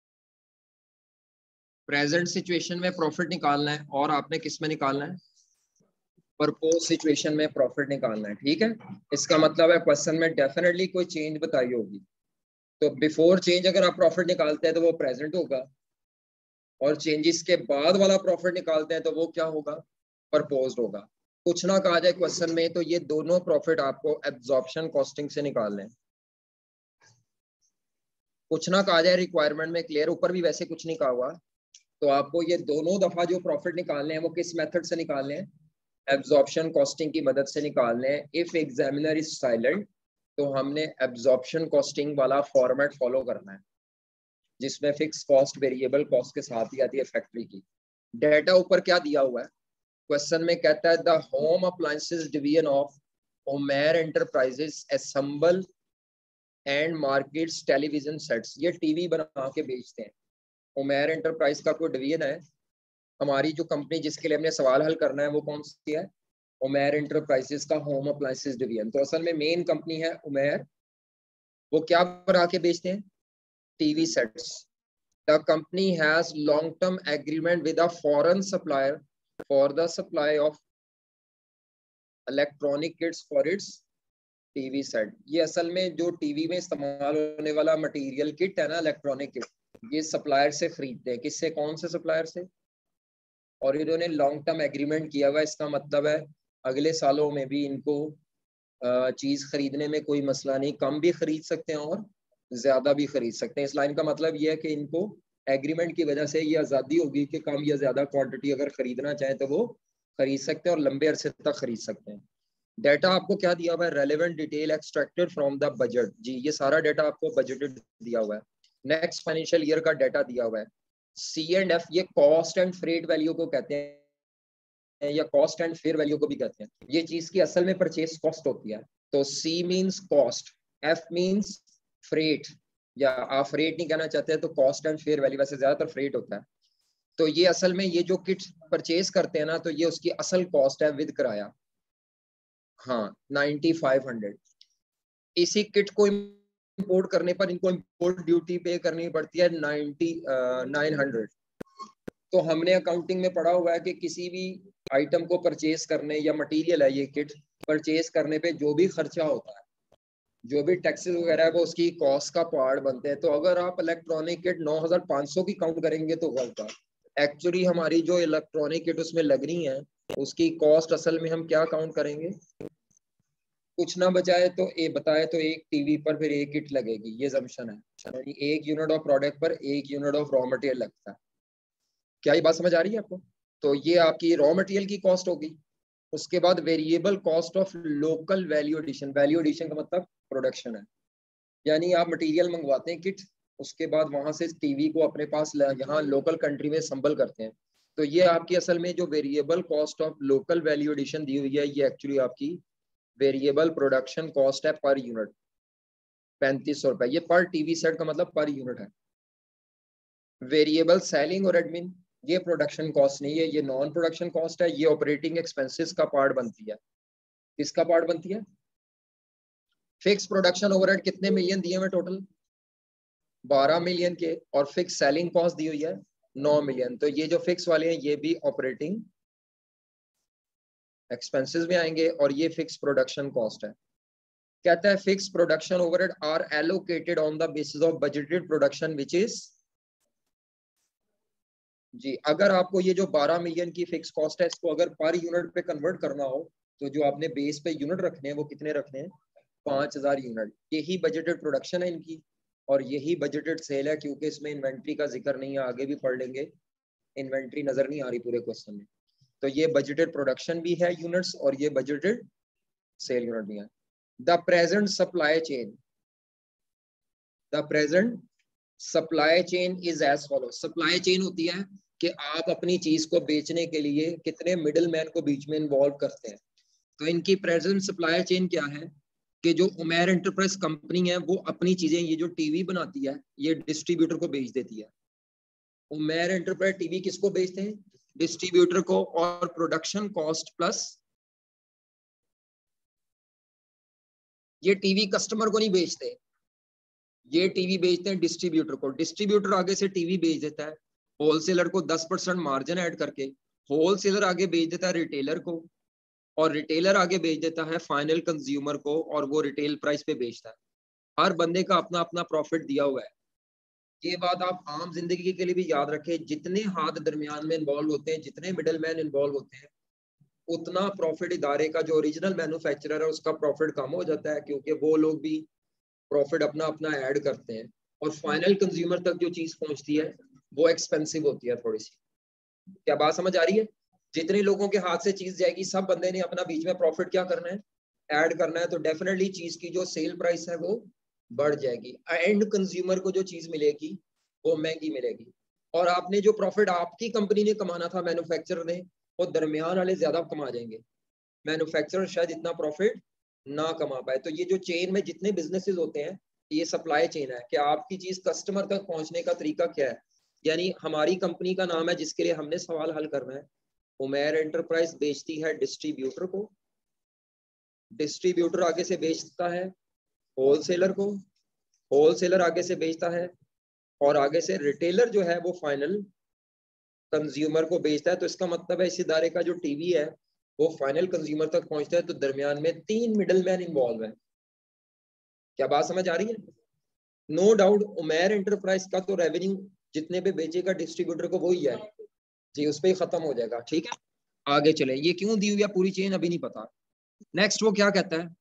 Present situation में प्रॉफिट निकालना है और आपने किस में निकालना है, प्रपोज सिचुएशन में प्रॉफिट निकालना है। ठीक है, इसका मतलब है क्वेश्चन में डेफिनेटली कोई चेंज बताई होगी, तो बिफोर चेंज अगर आप प्रॉफिट निकालते हैं तो वो प्रेजेंट होगा, और चेंजेस के बाद वाला प्रॉफिट निकालते हैं तो वो क्या होगा, प्रपोज्ड होगा। कुछ ना कहा जाए क्वेश्चन में तो ये दोनों प्रॉफिट आपको एब्जॉर्प्शन कॉस्टिंग से निकालने हैं। कुछ ना कहा जाए रिक्वायरमेंट में क्लियर, ऊपर भी वैसे कुछ नहीं कहा हुआ, तो आपको ये दोनों दफा जो प्रॉफिट निकालने हैं वो किस मेथड से निकालने हैं, एब्जॉर्प्शन कॉस्टिंग की मदद से निकालने हैं। इफ एग्जामिनर इज साइलेंट तो हमने एब्जॉर्प्शन कॉस्टिंग वाला फॉर्मेट फॉलो करना है, जिसमें फिक्स कॉस्ट वेरिएबल कॉस्ट के साथ ही आती है फैक्ट्री की। डेटा ऊपर क्या दिया हुआ है क्वेश्चन में, कहता है the home appliances division of Omer enterprises assemble and markets television sets. ये टीवी बना के बेचते हैं। ओमेर एंटरप्राइज का कोई डिवीजन है, हमारी जो कंपनी जिसके लिए हमने सवाल हल करना है वो कौन सी है, उमेर एंटरप्राइजेस का होम अप्लायंसेस डिवीजन। तो असल में मेन कंपनी है उमेर, वो क्या बना के बेचते हैं, TV sets. The company has long term agreement with a foreign supplier for the supply of electronic kits for its TV set. ये असल में जो टीवी में इस्तेमाल होने वाला मटेरियल किट है ना, इलेक्ट्रॉनिक किट, ये सप्लायर से खरीदते हैं। किससे, कौन से सप्लायर से, और इन्होंने लॉन्ग टर्म एग्रीमेंट किया हुआ। इसका मतलब है अगले सालों में भी इनको चीज खरीदने में कोई मसला नहीं, कम भी खरीद सकते हैं और ज्यादा भी खरीद सकते हैं। इस लाइन का मतलब यह है कि इनको एग्रीमेंट की वजह से ये आजादी होगी कि कम या ज्यादा क्वांटिटी अगर खरीदना चाहे तो वो खरीद सकते हैं और लंबे अरसे तक खरीद सकते हैं। डाटा आपको क्या दिया हुआ है, relevant detail extracted from the budget. जी ये सारा डाटा आपको बजटेड दिया हुआ है। नेक्स्ट फाइनेंशियल ईयर का डाटा दिया हुआ है। C&F ये कॉस्ट एंड फ्रेट वैल्यू को कहते हैं, या कॉस्ट एंड फेयर वैल्यू को भी कहते हैं। ये चीज की असल में परचेस कॉस्ट होती है। तो C means cost, F means freight, या आप फ्रेट नहीं कहना चाहते तो कॉस्ट एंड फेयर वैल्यू, वैसे ज्यादातर फ्रेट होता है। तो ये असल में ये जो किट परचेज करते हैं ना, तो ये उसकी असल कॉस्ट है विद किराया। हाँ 9500। इसी किट को इंपोर्ट करने पर इनको इंपोर्ट ड्यूटी पे करनी पड़ती है 900। तो हमने अकाउंटिंग में पढ़ा हुआ है कि किसी भी आइटम को परचेज करने, या मटेरियल है ये किट, परचेज करने पे जो भी खर्चा होता है, जो भी टैक्सेस वगैरह है, वो उसकी कॉस्ट का पार्ट बनते हैं। तो अगर आप इलेक्ट्रॉनिक किट 9500 की काउंट करेंगे तो गलत है। एक्चुअली हमारी जो इलेक्ट्रॉनिक किट उसमें लग रही है, उसकी कॉस्ट असल में हम क्या काउंट करेंगे, कुछ ना बचाए तो बताए तो एक टीवी पर फिर एक किट लगेगी, ये जम्पशन है, यानी एक यूनिट ऑफ प्रोडक्ट पर एक यूनिट ऑफ रॉ मटेरियल लगता है। क्या ये बात समझ आ रही है आपको? तो ये आपकी रॉ मटेरियल की कॉस्ट होगी। उसके बाद variable cost of local value addition, value addition का मतलब प्रोडक्शन है, यानी आप मटेरियल मंगवाते हैं किट, उसके बाद वहां से टीवी को अपने पास यहाँ लोकल कंट्री में संबल करते हैं। तो ये आपकी असल में जो variable cost of local value addition दी हुई है, ये एक्चुअली आपकी वेरिएबल प्रोडक्शन कॉस्ट है पर यूनिट, 3500 रुपए। ये पर टीवी सेट का मतलब पर यूनिट है। वेरिएबल सेलिंग और एडमिन, ये प्रोडक्शन कॉस्ट नहीं है, ये नॉन प्रोडक्शन कॉस्ट है, ये ऑपरेटिंग एक्सपेंसेस का पार्ट बनती है। किसका पार्ट बनती है? फिक्स प्रोडक्शन ओवरहेड कितने मिलियन दिए हुए टोटल? 12 मिलियन के, और फिक्स सेलिंग कॉस्ट दी हुई है 9 मिलियन। तो ये जो फिक्स वाले हैं ये भी ऑपरेटिंग एक्सपेंसेस में आएंगे, और ये फिक्स प्रोडक्शन कॉस्ट है। कहता है fix production overhead are allocated on the basis of budgeted production which is, जी अगर आपको ये जो 12 मिलियन की फिक्स कॉस्ट है, इसको अगर पर यूनिट पे कन्वर्ट करना हो, तो जो आपने बेस पे यूनिट रखने हैं वो कितने रखने हैं? 5000 यूनिट। यही बजटेड प्रोडक्शन है इनकी, और यही बजटेड सेल है, क्योंकि इसमें इन्वेंट्री का जिक्र नहीं है, आगे भी पढ़ लेंगे, इन्वेंट्री नजर नहीं आ रही पूरे क्वेश्चन में। तो ये बजटेड प्रोडक्शन भी है यूनिट्स, और ये बजटेड सेल यूनिट भी है। The present supply chain, the present supply chain is as follow. Supply chain होती है कि आप अपनी चीज को बेचने के लिए कितने मिडिल मैन को बीच में इन्वॉल्व करते हैं। तो इनकी प्रेजेंट सप्लाई चेन क्या है कि जो उमेर एंटरप्राइज कंपनी है वो अपनी चीजें, ये जो टीवी बनाती है, ये डिस्ट्रीब्यूटर को बेच देती है। उमेर एंटरप्राइज टीवी किसको बेचते हैं? डिस्ट्रीब्यूटर को। और प्रोडक्शन कॉस्ट प्लस, ये टीवी कस्टमर को नहीं बेचते, ये टीवी बेचते हैं डिस्ट्रीब्यूटर को। डिस्ट्रीब्यूटर आगे से टीवी बेच देता है होलसेलर को 10% मार्जिन ऐड करके, होलसेलर आगे बेच देता है रिटेलर को, और रिटेलर आगे बेच देता है फाइनल कंज्यूमर को, और वो रिटेल प्राइस पे बेचता है। हर बंदे का अपना अपना प्रॉफिट दिया हुआ है। ये बात आप आम जिंदगी के लिए भी याद रखें, जितने हाथ दरमियान में इन्वॉल्व होते हैं, जितने मिडिल मैन इन्वॉल्व होते हैं, उतना प्रॉफिट इदारे का जो ओरिजिनल मैन्युफैक्चरर है उसका प्रॉफिट कम हो जाता है, क्योंकि वो लोग भी प्रॉफिट अपना अपना ऐड करते हैं, और फाइनल कंज्यूमर तक जो चीज पहुंचती है वो एक्सपेंसिव होती है थोड़ी सी। क्या बात समझ आ रही है? जितने लोगों के हाथ से चीज जाएगी, सब बंदे ने अपना बीच में प्रॉफिट क्या करना है? ऐड करना है। तो डेफिनेटली चीज की जो सेल प्राइस है वो बढ़ जाएगी, एंड कंज्यूमर को जो चीज मिलेगी वो महंगी मिलेगी। और आपने जो प्रॉफिट आपकी कंपनी ने कमाना था, मैन्युफैक्चरर ने, वो दरमियान वाले ज्यादा कमा जाएंगे, मैन्युफैक्चरर शायद इतना प्रॉफिट ना कमा पाए। तो ये जो चेन में जितने बिजनेसेस होते हैं, ये सप्लाई चेन है कि आपकी चीज कस्टमर तक पहुंचने का तरीका क्या है। यानी हमारी कंपनी का नाम है जिसके लिए हमने सवाल हल करना है, उमेर एंटरप्राइज बेचती है डिस्ट्रीब्यूटर को, डिस्ट्रीब्यूटर आगे से बेचता है होलसेलर को, होलसेलर आगे से बेचता है, और आगे से रिटेलर जो है वो फाइनल कंज्यूमर को बेचता है। तो इसका मतलब है इस इदारे का जो टीवी है वो फाइनल कंज्यूमर तक पहुंचता है, तो दरमियान में 3 मिडल मैन इन्वॉल्व है। क्या बात समझ आ रही है? नो डाउट उमेर एंटरप्राइज का तो रेवेन्यू जितने पे बेचेगा डिस्ट्रीब्यूटर को वही है जी, उस पर ही खत्म हो जाएगा। ठीक है, आगे चले। ये क्यों दी हुई है पूरी चेन अभी नहीं पता। नेक्स्ट वो क्या कहता है?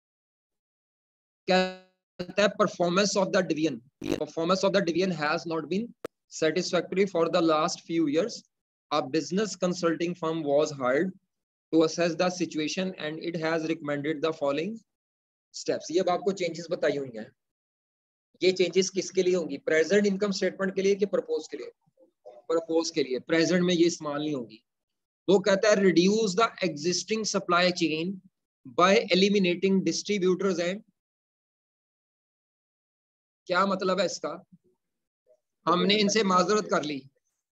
कहता है performance of the division, performance of the division has not been satisfactory for the last few years. A business consulting firm was hired to assess the situation and it has recommended the following steps. ये अब आपको चेंजेस बताई हुई हैं। ये चेंजेस किसके लिए होंगी? प्रेजेंट इनकम स्टेटमेंट के लिए कि प्रपोज के लिए? प्रपोज के लिए। प्रेजेंट में ये इस्तेमाल नहीं होगी। वो कहता है reduce the existing supply chain by eliminating distributors and, क्या मतलब है इसका? हमने इनसे माजरत कर ली,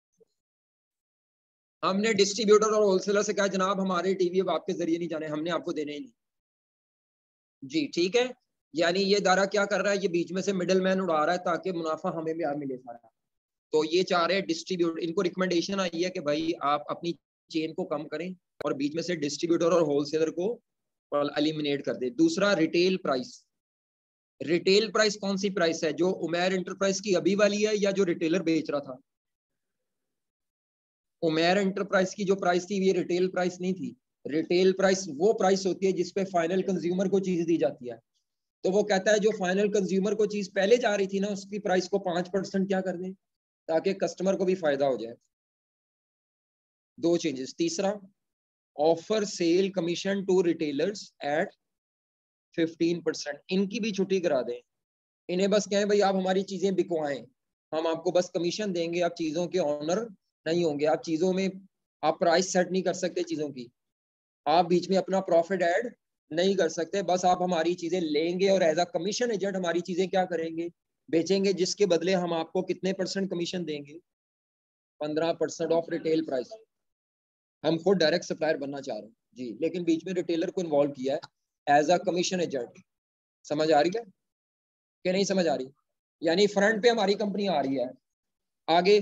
हमने डिस्ट्रीब्यूटर और होलसेलर से कहा जनाब हमारे टीवी अब आपके जरिए नहीं जाने, हमने आपको देने ही नहीं जी। ठीक है, यानी ये दारा क्या कर रहा है? ये बीच में से मिडिल मैन उड़ा रहा है ताकि मुनाफा हमें भी मिले सारा। तो ये चाह रहे डिस्ट्रीब्यूटर, इनको रिकमेंडेशन आई है कि भाई आप अपनी चेन को कम करें और बीच में से डिस्ट्रीब्यूटर और होलसेलर को एलिमिनेट कर दे। दूसरा रिटेल प्राइस। रिटेल प्राइस कौन सी प्राइस है? जो उमेर एंटरप्राइज की अभी वाली है या जो रिटेलर बेच रहा था? उमेर एंटरप्राइज की जो प्राइस थी ये रिटेल प्राइस नहीं थी, रिटेल प्राइस वो प्राइस होती है जिसपे फाइनल कंज्यूमर को चीज दी जाती है। तो वो कहता है जो फाइनल कंज्यूमर को चीज पहले जा रही थी ना, उसकी प्राइस को 5% क्या कर दें ताकि कस्टमर को भी फायदा हो जाए। दो चेंजेस। तीसरा, offer sale commission to retailers at 15%, इनकी भी छुट्टी करा दें। इन्हें बस कहें भाई आप हमारी चीजें बिकवाएं, हम आपको बस कमीशन देंगे, आप चीजों के ऑनर नहीं होंगे, आप चीजों में आप प्राइस सेट नहीं कर सकते चीजों की, आप बीच में अपना प्रॉफिट ऐड नहीं कर सकते, बस आप हमारी चीजें लेंगे और एज अ कमीशन एजेंट हमारी चीजें क्या करेंगे, बेचेंगे, जिसके बदले हम आपको कितने % कमीशन देंगे, 15% ऑफ रिटेल प्राइस। हम खुद डायरेक्ट सप्लायर बनना चाह रहे हैं जी, लेकिन बीच में रिटेलर को इन्वॉल्व किया है एज अ कमीशन एजेंट। समझ आ रही है कि नहीं समझ आ रही? यानी फ्रंट पे हमारी कंपनी आ रही है। आगे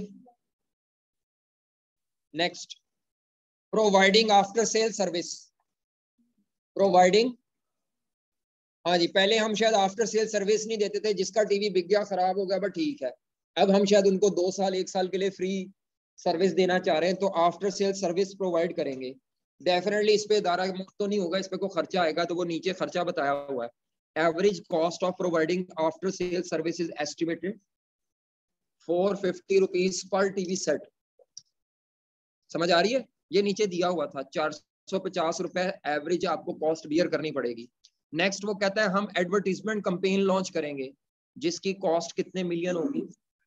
next, providing after sale service. Providing, हाँ जी, पहले हम शायद आफ्टर सेल सर्विस नहीं देते थे, जिसका टीवी बिक गया खराब हो गया बट ठीक है, अब हम शायद उनको 2 साल 1 साल के लिए फ्री सर्विस देना चाह रहे हैं, तो आफ्टर सेल सर्विस प्रोवाइड करेंगे। डेफिनेटली इस पे दायरा मुक्त तो नहीं होगा, इस पे कोई खर्चा आएगा तो वो नीचे खर्चा बताया हुआ है। Average cost of providing after sale service is estimated 450 rupees per TV set. समझ आ रही है? ये नीचे दिया हुआ था 450 रुपए एवरेज आपको कॉस्ट बियर करनी पड़ेगी। नेक्स्ट वो कहता है हम एडवर्टीजमेंट कैंपेन लॉन्च करेंगे जिसकी कॉस्ट कितने मिलियन होगी,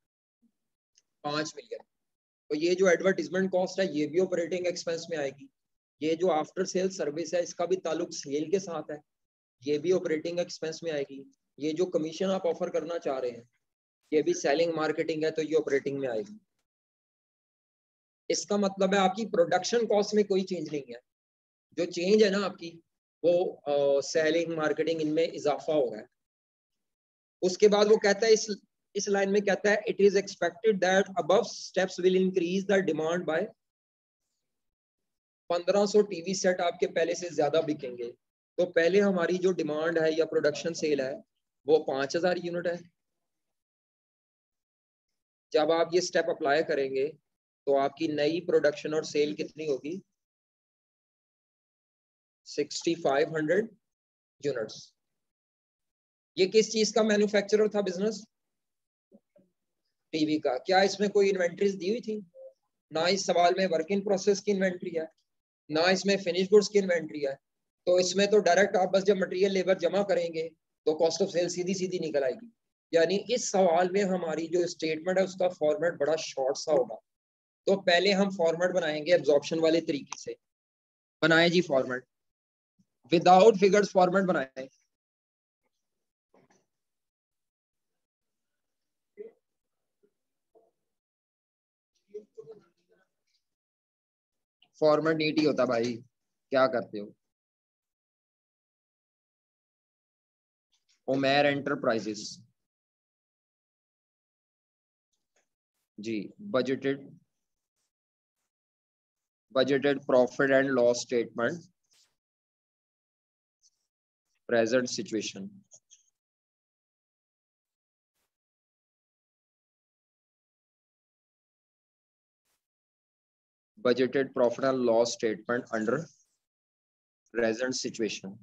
5 मिलियन। तो ये जो एडवर्टीजमेंट कॉस्ट है ये भी ऑपरेटिंग एक्सपेंस में आएगी। ये जो आफ्टर सेल सर्विस है इसका भी ताल्लुक सेल के साथ है, ये भी ऑपरेटिंग एक्सपेंस में आएगी। ये जो कमीशन आप ऑफर करना चाह रहे हैं ये भी सेलिंग मार्केटिंग है, तो ये ऑपरेटिंग में आएगी। इसका मतलब है आपकी प्रोडक्शन कॉस्ट में कोई चेंज नहीं है, जो चेंज है ना आपकी वो सेलिंग मार्केटिंग इनमें इजाफा हो रहा है। उसके बाद वो कहता है इस लाइन में कहता है it is expected that above steps will increase the demand by 1500 TV set आपके पहले से ज्यादा बिकेंगे। तो पहले हमारी जो डिमांड है या प्रोडक्शन सेल है वो 5000 यूनिट है। जब आप ये स्टेप अप्लाई करेंगे तो आपकी नई प्रोडक्शन और सेल कितनी होगी, 6500 यूनिट्स। ये किस चीज का मैन्युफैक्चरर था बिजनेस, टीवी का। क्या इसमें कोई इन्वेंट्रीज दी हुई थी, ना इस सवाल में वर्क इन प्रोसेस की इन्वेंट्री है, ना इसमें फिनिश गुड्स की इन्वेंट्री है। तो इसमें तो डायरेक्ट आप बस जब मटेरियल लेबर जमा करेंगे तो कॉस्ट ऑफ सेल सीधी सीधी निकल आएगी। यानी इस सवाल में हमारी जो स्टेटमेंट है उसका फॉर्मेट बड़ा शॉर्ट सा होगा। तो पहले हम फॉर्मेट बनाएंगे एब्जॉर्प्शन वाले तरीके से। बनाए जी फॉर्मेट, विदाउट फिगर्स फॉर्मेट बनाए। फॉर्मेट नीट ही होता भाई, क्या करते हो। ओमेर एंटरप्राइजेस जी, budgeted profit and loss statement, present situation. Budgeted profit and loss statement under present situation.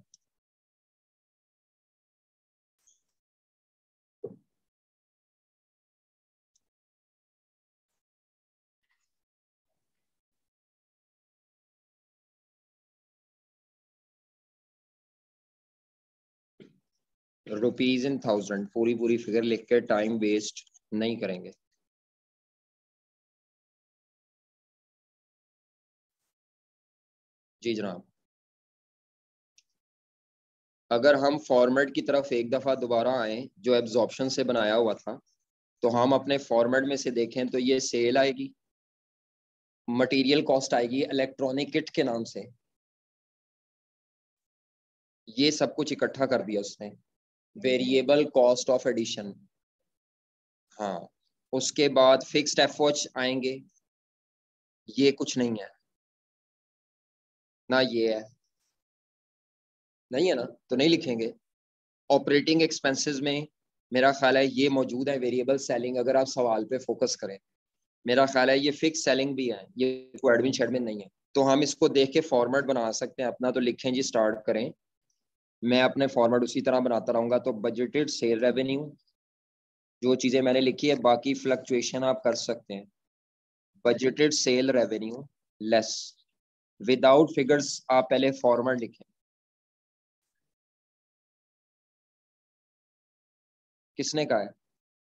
Rupees in thousand, पूरी पूरी फिगर लिख के टाइम वेस्ट नहीं करेंगे। जी जनाब, अगर हम फॉर्मेट की तरफ एक दफा दोबारा आए जो एब्जॉर्प्शन से बनाया हुआ था, तो हम अपने फॉर्मेट में से देखें तो ये सेल आएगी, मटेरियल कॉस्ट आएगी इलेक्ट्रॉनिक किट के नाम से, ये सब कुछ इकट्ठा कर दिया उसने, वेरिएबल कॉस्ट ऑफ एडिशन। हाँ, उसके बाद फिक्स्ड एफर्ट्स आएंगे, ये कुछ नहीं है ना, ये है नहीं है ना, तो नहीं लिखेंगे। ऑपरेटिंग एक्सपेंसेस में मेरा ख्याल है ये मौजूद है, वेरिएबल सेलिंग, अगर आप सवाल पे फोकस करें मेरा ख्याल है ये फिक्स सेलिंग भी है, ये कोई एडमिन शेडमिन नहीं है। तो हम इसको देख के फॉर्मेट बना सकते हैं अपना। तो लिखें जी, स्टार्ट करें। मैं अपने फॉर्मेट उसी तरह बनाता रहूंगा। तो बजटेड सेल रेवेन्यू, जो चीजें मैंने लिखी है, बाकी फ्लक्चुएशन आप कर सकते हैं। Budgeted sale revenue less, without figures आप पहले फॉर्मेट लिखें। किसने कहा है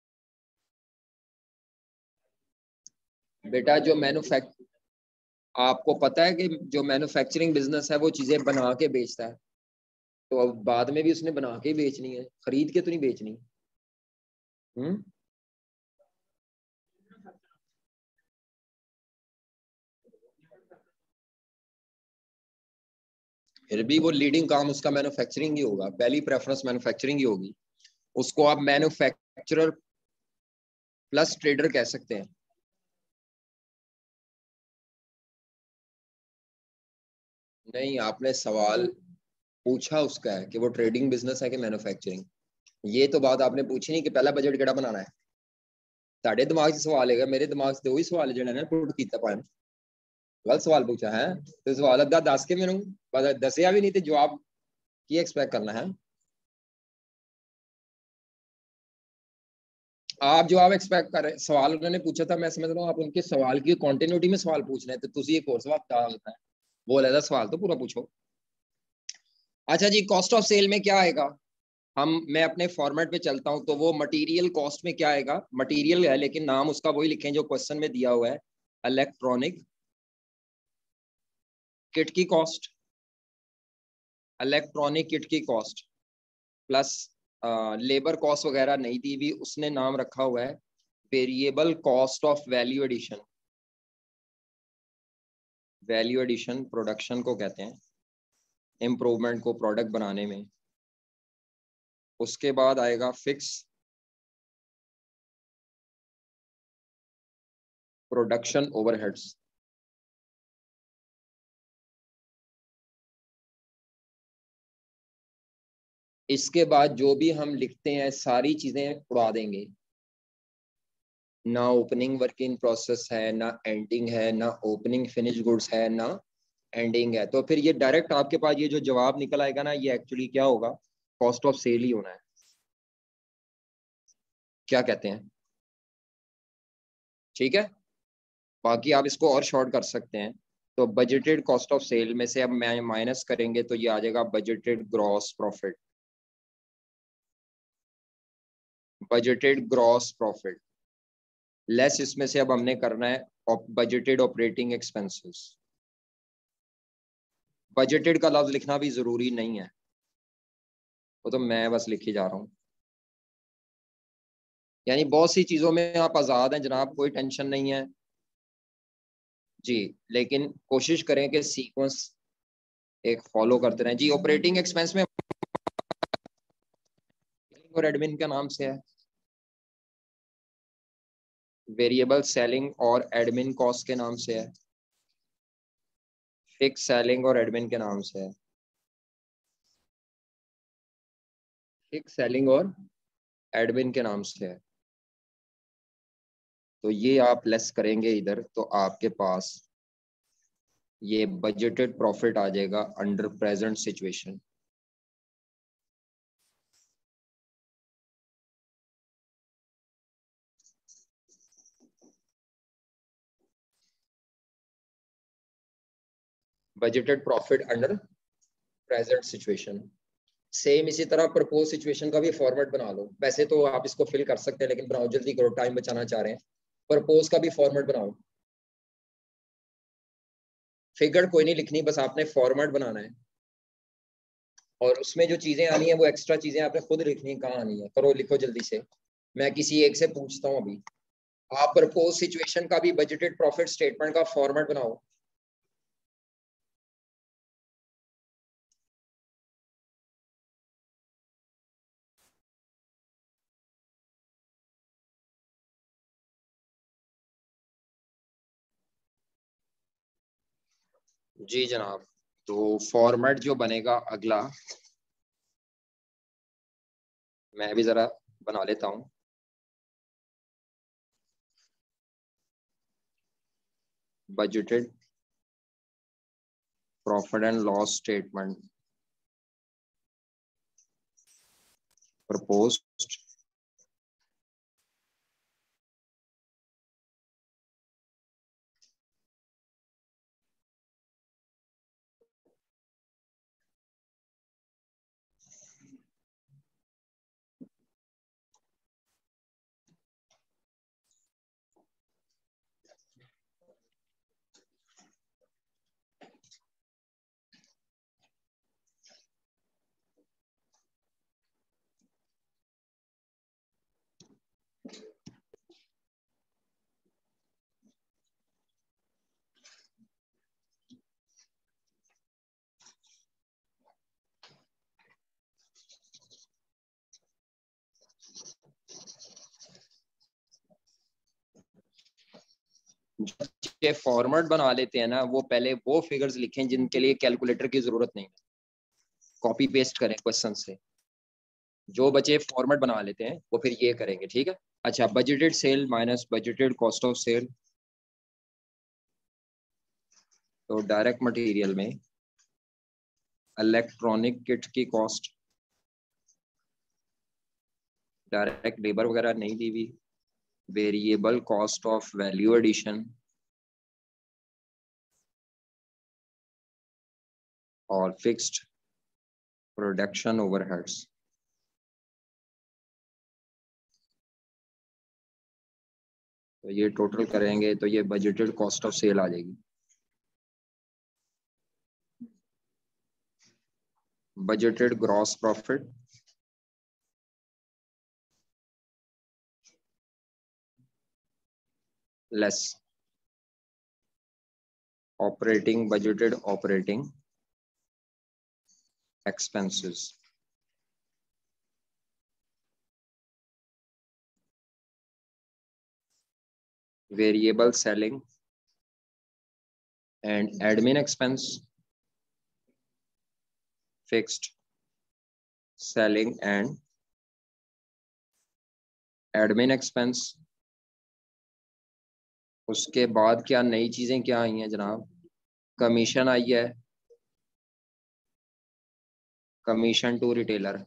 बेटा? जो मैन्युफैक्चर, आपको पता है कि जो मैन्युफैक्चरिंग बिजनेस है वो चीजें बना के बेचता है, तो अब बाद में भी उसने बना के ही बेचनी है, खरीद के तो नहीं बेचनी। हम्म। फिर भी वो लीडिंग काम उसका मैन्युफैक्चरिंग ही होगा, पहली प्रेफरेंस मैन्युफैक्चरिंग ही होगी। उसको आप मैन्युफैक्चरर प्लस ट्रेडर कह सकते हैं। नहीं, आपने सवाल पूछा उसका है कि वो ट्रेडिंग बिजनेस है कि मैन्युफैक्चरिंग। ये तो बात आपने पूछी नहीं कि पहला बजट केड़ा बनाना है। साढ़े दिमाग से सवाल है, मेरे दिमाग से वही सवाल है जो पुट किया पाए। गलत सवाल पूछा है तो सवाल अद्धा दस के मैनू दसिया भी नहीं तो जवाब की एक्सपेक्ट करना है। आप जवाब एक्सपेक्ट कर रहे, सवाल उन्होंने पूछा था, मैं समझ रहा हूँ आप उनके सवाल की कंटिन्यूटी में सवाल पूछ रहे हैं, तो तुसी एक और सवाल क्या होता है, वो अलग सवाल तो पूरा पूछो। अच्छा जी, कॉस्ट ऑफ सेल में क्या आएगा? मैं अपने फॉर्मेट पे चलता हूं, तो वो मटेरियल कॉस्ट में क्या आएगा? मटेरियल है लेकिन नाम उसका वही लिखें जो क्वेश्चन में दिया हुआ है, इलेक्ट्रॉनिक किट की कॉस्ट। इलेक्ट्रॉनिक किट की कॉस्ट प्लस लेबर कॉस्ट वगैरह नहीं दी हुई, उसने नाम रखा हुआ है variable cost of value addition. Value addition production को कहते हैं, इम्प्रूवमेंट को प्रोडक्ट बनाने में। उसके बाद आएगा फिक्स प्रोडक्शन ओवरहेड्स। इसके बाद जो भी हम लिखते हैं सारी चीजें उड़ा देंगे, ना ओपनिंग वर्क इन प्रोसेस है, ना एंडिंग है, ना ओपनिंग फिनिश गुड्स है, ना एंडिंग है। तो फिर ये डायरेक्ट आपके पास ये जो जवाब निकल आएगा ना, ये एक्चुअली क्या होगा? कॉस्ट ऑफ सेल ही होना है। क्या कहते हैं? ठीक है। बाकी आप इसको और शॉर्ट कर सकते हैं। तो बजटेड कॉस्ट ऑफ सेल में से अब मैं माइनस करेंगे तो ये आ जाएगा budgeted gross profit. Budgeted gross profit less, इसमें से अब हमने करना है बजटेड ऑपरेटिंग एक्सपेंसेस। बजटेड का लफ्ज लिखना भी जरूरी नहीं है, वो तो मैं बस लिखी जा रहा हूँ। यानी बहुत सी चीजों में आप आजाद हैं जनाब, कोई टेंशन नहीं है जी। लेकिन कोशिश करें कि सीक्वेंस एक फॉलो करते रहें जी। ऑपरेटिंग एक्सपेंस में और एडमिन के नाम से है, वेरिएबल सेलिंग और एडमिन कॉस्ट के नाम से है, फिक्स सेलिंग और एडमिन के नाम से है। फिक्स सेलिंग और एडमिन के नाम से है। तो ये आप लेस करेंगे इधर तो आपके पास ये बजटेड प्रॉफिट आ जाएगा under present situation. Budgeted profit under present situation. Same इसी तरह प्रपोज सिचुएशन का भी फॉर्मेट बना लो। वैसे तो आप इसको फिल कर सकते हैं लेकिन बनाओ, जल्दी करो, टाइम बचाना चाह रहे हैं। प्रपोज का भी फॉर्मेट बनाओ। फिगर कोई नहीं लिखनी, बस आपने फॉर्मेट बनाना है। और उसमें जो चीजें आनी है वो एक्स्ट्रा चीजें आपने खुद लिखनी है, कहाँ आनी है करो, लिखो जल्दी से। मैं किसी एक से पूछता हूँ अभी। आप प्रपोज सिचुएशन का भी बजटेड प्रॉफिट स्टेटमेंट का फॉर्मेट बनाओ। जी जनाब। तो फॉर्मेट जो बनेगा अगला, मैं भी जरा बना लेता हूँ। Budgeted profit and loss statement proposed के फॉर्मेट बना लेते हैं ना, वो पहले वो फिगर्स लिखें जिनके लिए कैलकुलेटर की जरूरत नहीं है, कॉपी पेस्ट करें क्वेश्चन से। जो बचे फॉर्मेट बना लेते हैं वो फिर ये करेंगे, ठीक है। अच्छा, budgeted sale minus budgeted cost of sale. तो डायरेक्ट मटेरियल में इलेक्ट्रॉनिक किट की कॉस्ट, डायरेक्ट लेबर वगैरह नहीं दी हुई, variable cost of value addition और फिक्स्ड प्रोडक्शन ओवरहेड्स। तो ये टोटल करेंगे तो ये बजटेड कॉस्ट ऑफ सेल आ जाएगी। Budgeted gross profit less operating budgeted operating expenses. Variable selling and admin expense, fixed selling and admin expense. उसके बाद क्या नई चीजें क्या आई हैं जनाब? कमीशन आई है, commission to retailer,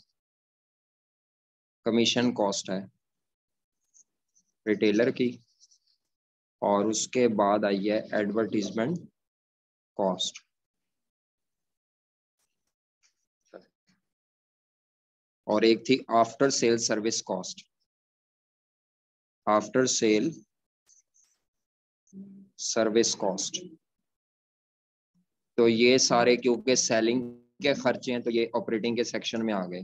commission cost है रिटेलर की। और उसके बाद आई है एडवर्टीजमेंट कॉस्ट। और एक थी after sale service cost, after sale service cost. तो ये सारे क्योंकि सेलिंग के खर्चे हैं तो ये ऑपरेटिंग के सेक्शन में आ गए।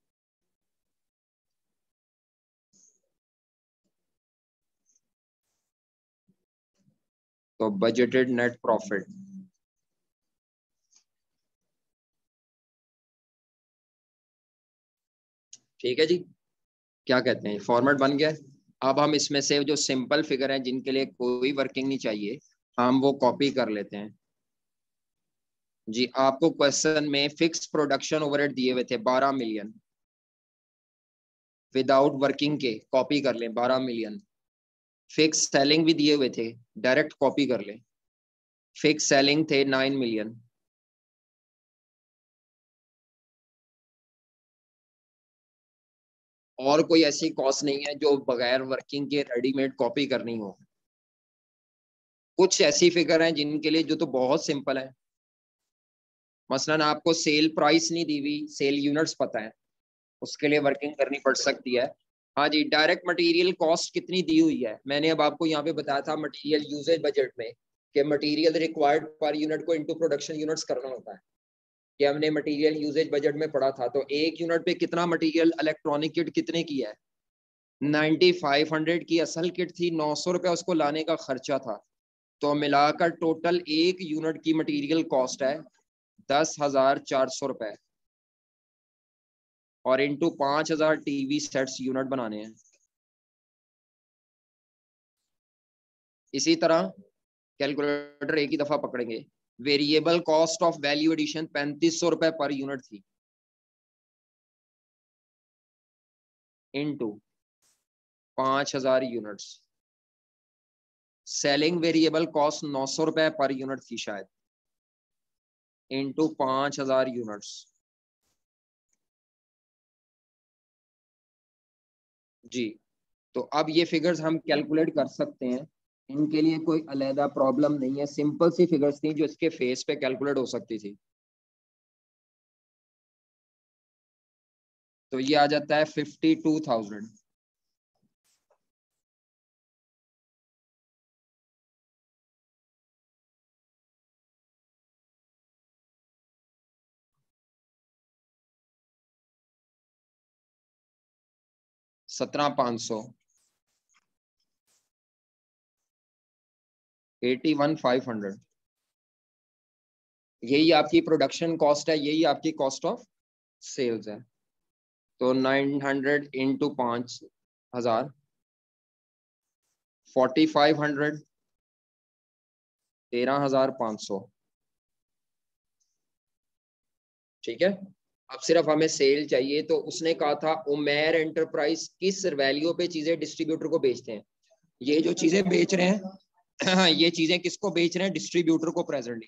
तो बजटेड नेट प्रॉफिट, ठीक है जी। क्या कहते हैं, फॉर्मेट बन गया। अब हम इसमें से जो सिंपल फिगर है जिनके लिए कोई वर्किंग नहीं चाहिए, हम वो कॉपी कर लेते हैं जी। आपको क्वेश्चन में फिक्स प्रोडक्शन ओवरहेड दिए हुए थे 12 मिलियन, विदाउट वर्किंग के कॉपी कर लें 12 मिलियन। फिक्स सेलिंग भी दिए हुए थे, डायरेक्ट कॉपी कर लें। फिक्स सेलिंग थे 9 मिलियन। और कोई ऐसी कॉस्ट नहीं है जो बगैर वर्किंग के रेडीमेड कॉपी करनी हो। कुछ ऐसी फिगर हैं जिनके लिए जो तो बहुत सिंपल है। मसलन आपको सेल प्राइस नहीं दी हुई, सेल यूनिट्स पता है, उसके लिए वर्किंग करनी पड़ सकती है। हाँ जी, डायरेक्ट मटेरियल कॉस्ट कितनी दी हुई है मैंने अब आपको यहाँ पे बताया था मटेरियल यूजेज बजट में कि मटेरियल रिक्वायर्ड पर यूनिट को इनटू प्रोडक्शन यूनिट्स करना होता है। कि हमने मटेरियल यूजेज बजट में पढ़ा था। तो एक यूनिट पे कितना मटेरियल, इलेक्ट्रॉनिक किट कितने की है? 9500 की असल किट थी, 900 रुपया उसको लाने का खर्चा था। तो मिलाकर टोटल एक यूनिट की मटेरियल कॉस्ट है 10,400 रुपए। और इंटू 5,000 टीवी सेट्स यूनिट बनाने हैं। इसी तरह कैलकुलेटर एक ही दफा पकड़ेंगे। Variable cost of value addition 3500 रुपए पर यूनिट थी, into 5,000 units. Selling variable cost 900 रुपए पर यूनिट थी शायद, इंटू 5000 यूनिट्स। जी, तो अब ये फिगर्स हम कैलकुलेट कर सकते हैं, इनके लिए कोई अलहदा प्रॉब्लम नहीं है, सिंपल सी फिगर्स थी जो इसके फेस पे कैलकुलेट हो सकती थी। तो ये आ जाता है 52,000। सत्रह 500, 81,500, यही आपकी प्रोडक्शन कॉस्ट है, यही आपकी कॉस्ट ऑफ सेल्स है। तो 900 इंटू 5,000, 4,500, 13,500। ठीक है, अब सिर्फ हमें सेल चाहिए। तो उसने कहा था उमेर एंटरप्राइज किस वैल्यू पे चीजें डिस्ट्रीब्यूटर को बेचते हैं। ये जो चीजें बेच रहे हैं ये चीजें किसको बेच रहे हैं, डिस्ट्रीब्यूटर को प्रेजेंटली,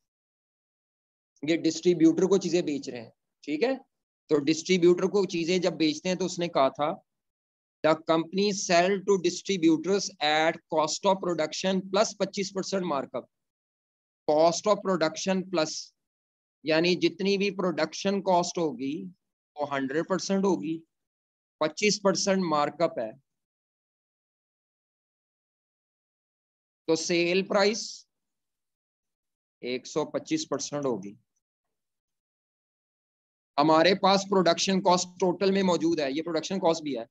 ये डिस्ट्रीब्यूटर को चीजें बेच रहे हैं। ठीक है, तो डिस्ट्रीब्यूटर को चीजें जब बेचते हैं तो उसने कहा था the company sell to distributors at cost of production plus 25% markup. Cost of production plus, यानी जितनी भी प्रोडक्शन कॉस्ट होगी वो 100% होगी, 25% मार्कअप है। तो सेल प्राइस 125% होगी। हमारे पास प्रोडक्शन कॉस्ट टोटल में मौजूद है, ये प्रोडक्शन कॉस्ट भी है,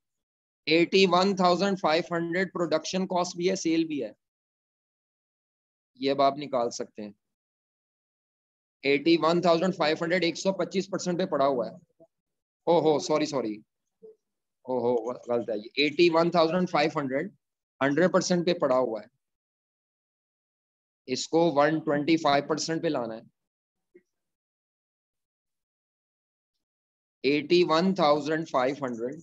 81,500 प्रोडक्शन कॉस्ट भी है, सेल भी है। ये अब आप निकाल सकते हैं। 81,500 125% पे पड़ा हुआ है। ओहो सॉरी सॉरी, ओहो गलत है, ये 81,500 100% पे पड़ा हुआ है, इसको 125% पे लाना है। 81,500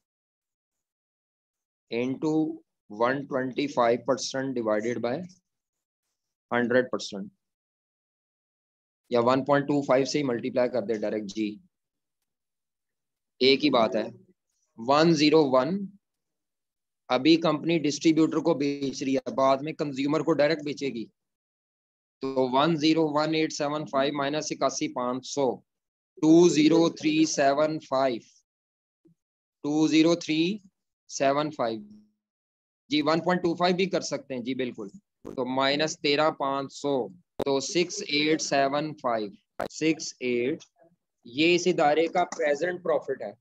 इंटू 125% डिवाइडेड बाय 100%, या 1.25 से ही मल्टीप्लाई कर दे डायरेक्ट जी, एक ही बात है। 101 अभी कंपनी डिस्ट्रीब्यूटर को बेच रही है, बाद में कंज्यूमर को डायरेक्ट बेचेगी। तो 101,875 माइनस 81,500, 20375, 20375 जी, 1.25 भी कर सकते हैं जी बिल्कुल। तो माइनस 13,500, तो 6875, 68, ये इस इदारे का प्रेजेंट प्रॉफिट है।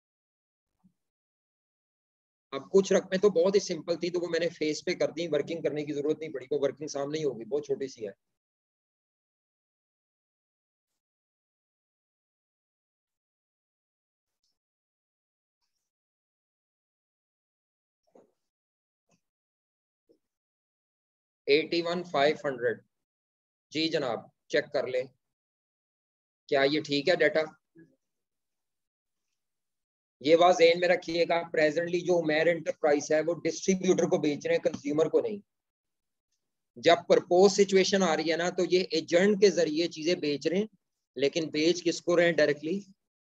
अब कुछ रकमें तो बहुत ही सिंपल थी तो वो मैंने फेस पे कर दी, वर्किंग करने की जरूरत नहीं पड़ी, वो वर्किंग सामने ही होगी, बहुत छोटी सी है। एटी वन फाइव हंड्रेड, जी जनाब चेक कर ले, क्या ये ठीक है डाटा। ये बात ज़हन में रखिएगा, प्रेजेंटली जो उमेर एंटरप्राइज है वो डिस्ट्रीब्यूटर को बेच रहे हैं, कंज्यूमर को नहीं। जब प्रपोज सिचुएशन आ रही है ना, तो ये एजेंट के जरिए चीजें बेच रहे हैं, लेकिन बेच किसको रहे हैं, डायरेक्टली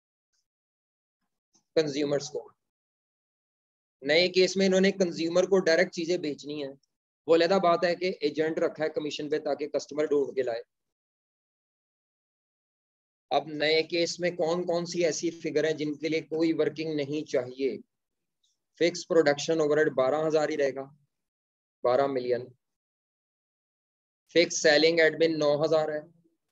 कंज्यूमर्स को। नए केस में इन्होंने कंज्यूमर को डायरेक्ट चीजें बेचनी है। वो अलग बात है कि एजेंट रखा है कमीशन पे ताकि कस्टमर ढूंढ के लाए। अब नए केस में कौन कौन सी ऐसी फिगर है जिनके लिए कोई वर्किंग नहीं चाहिए। फिक्स प्रोडक्शन ओवरहेड 12,000 ही रहेगा, 12 मिलियन। फिक्स सेलिंग एडमिन 9,000 है।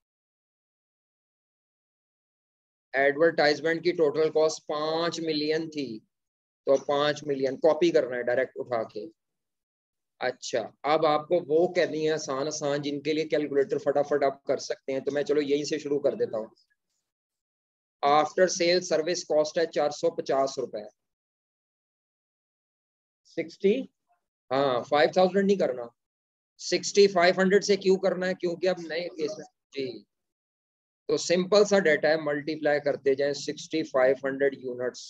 एडवर्टाइजमेंट की टोटल कॉस्ट 5 मिलियन थी, तो 5 मिलियन कॉपी करना है डायरेक्ट उठा के। अच्छा, अब आपको वो करनी है आसान आसान, जिनके लिए कैलकुलेटर फटाफट आप कर सकते हैं, तो मैं चलो यहीं से शुरू कर देता हूँ। आफ्टर सेल सर्विस कॉस्ट है 450 रुपए। 60, हाँ 5,000 नहीं करना, 6,500 से क्यों करना है, क्योंकि अब नए केस में जी। तो सिंपल सा डाटा है, मल्टीप्लाई करते जाएं 6,500 यूनिट्स।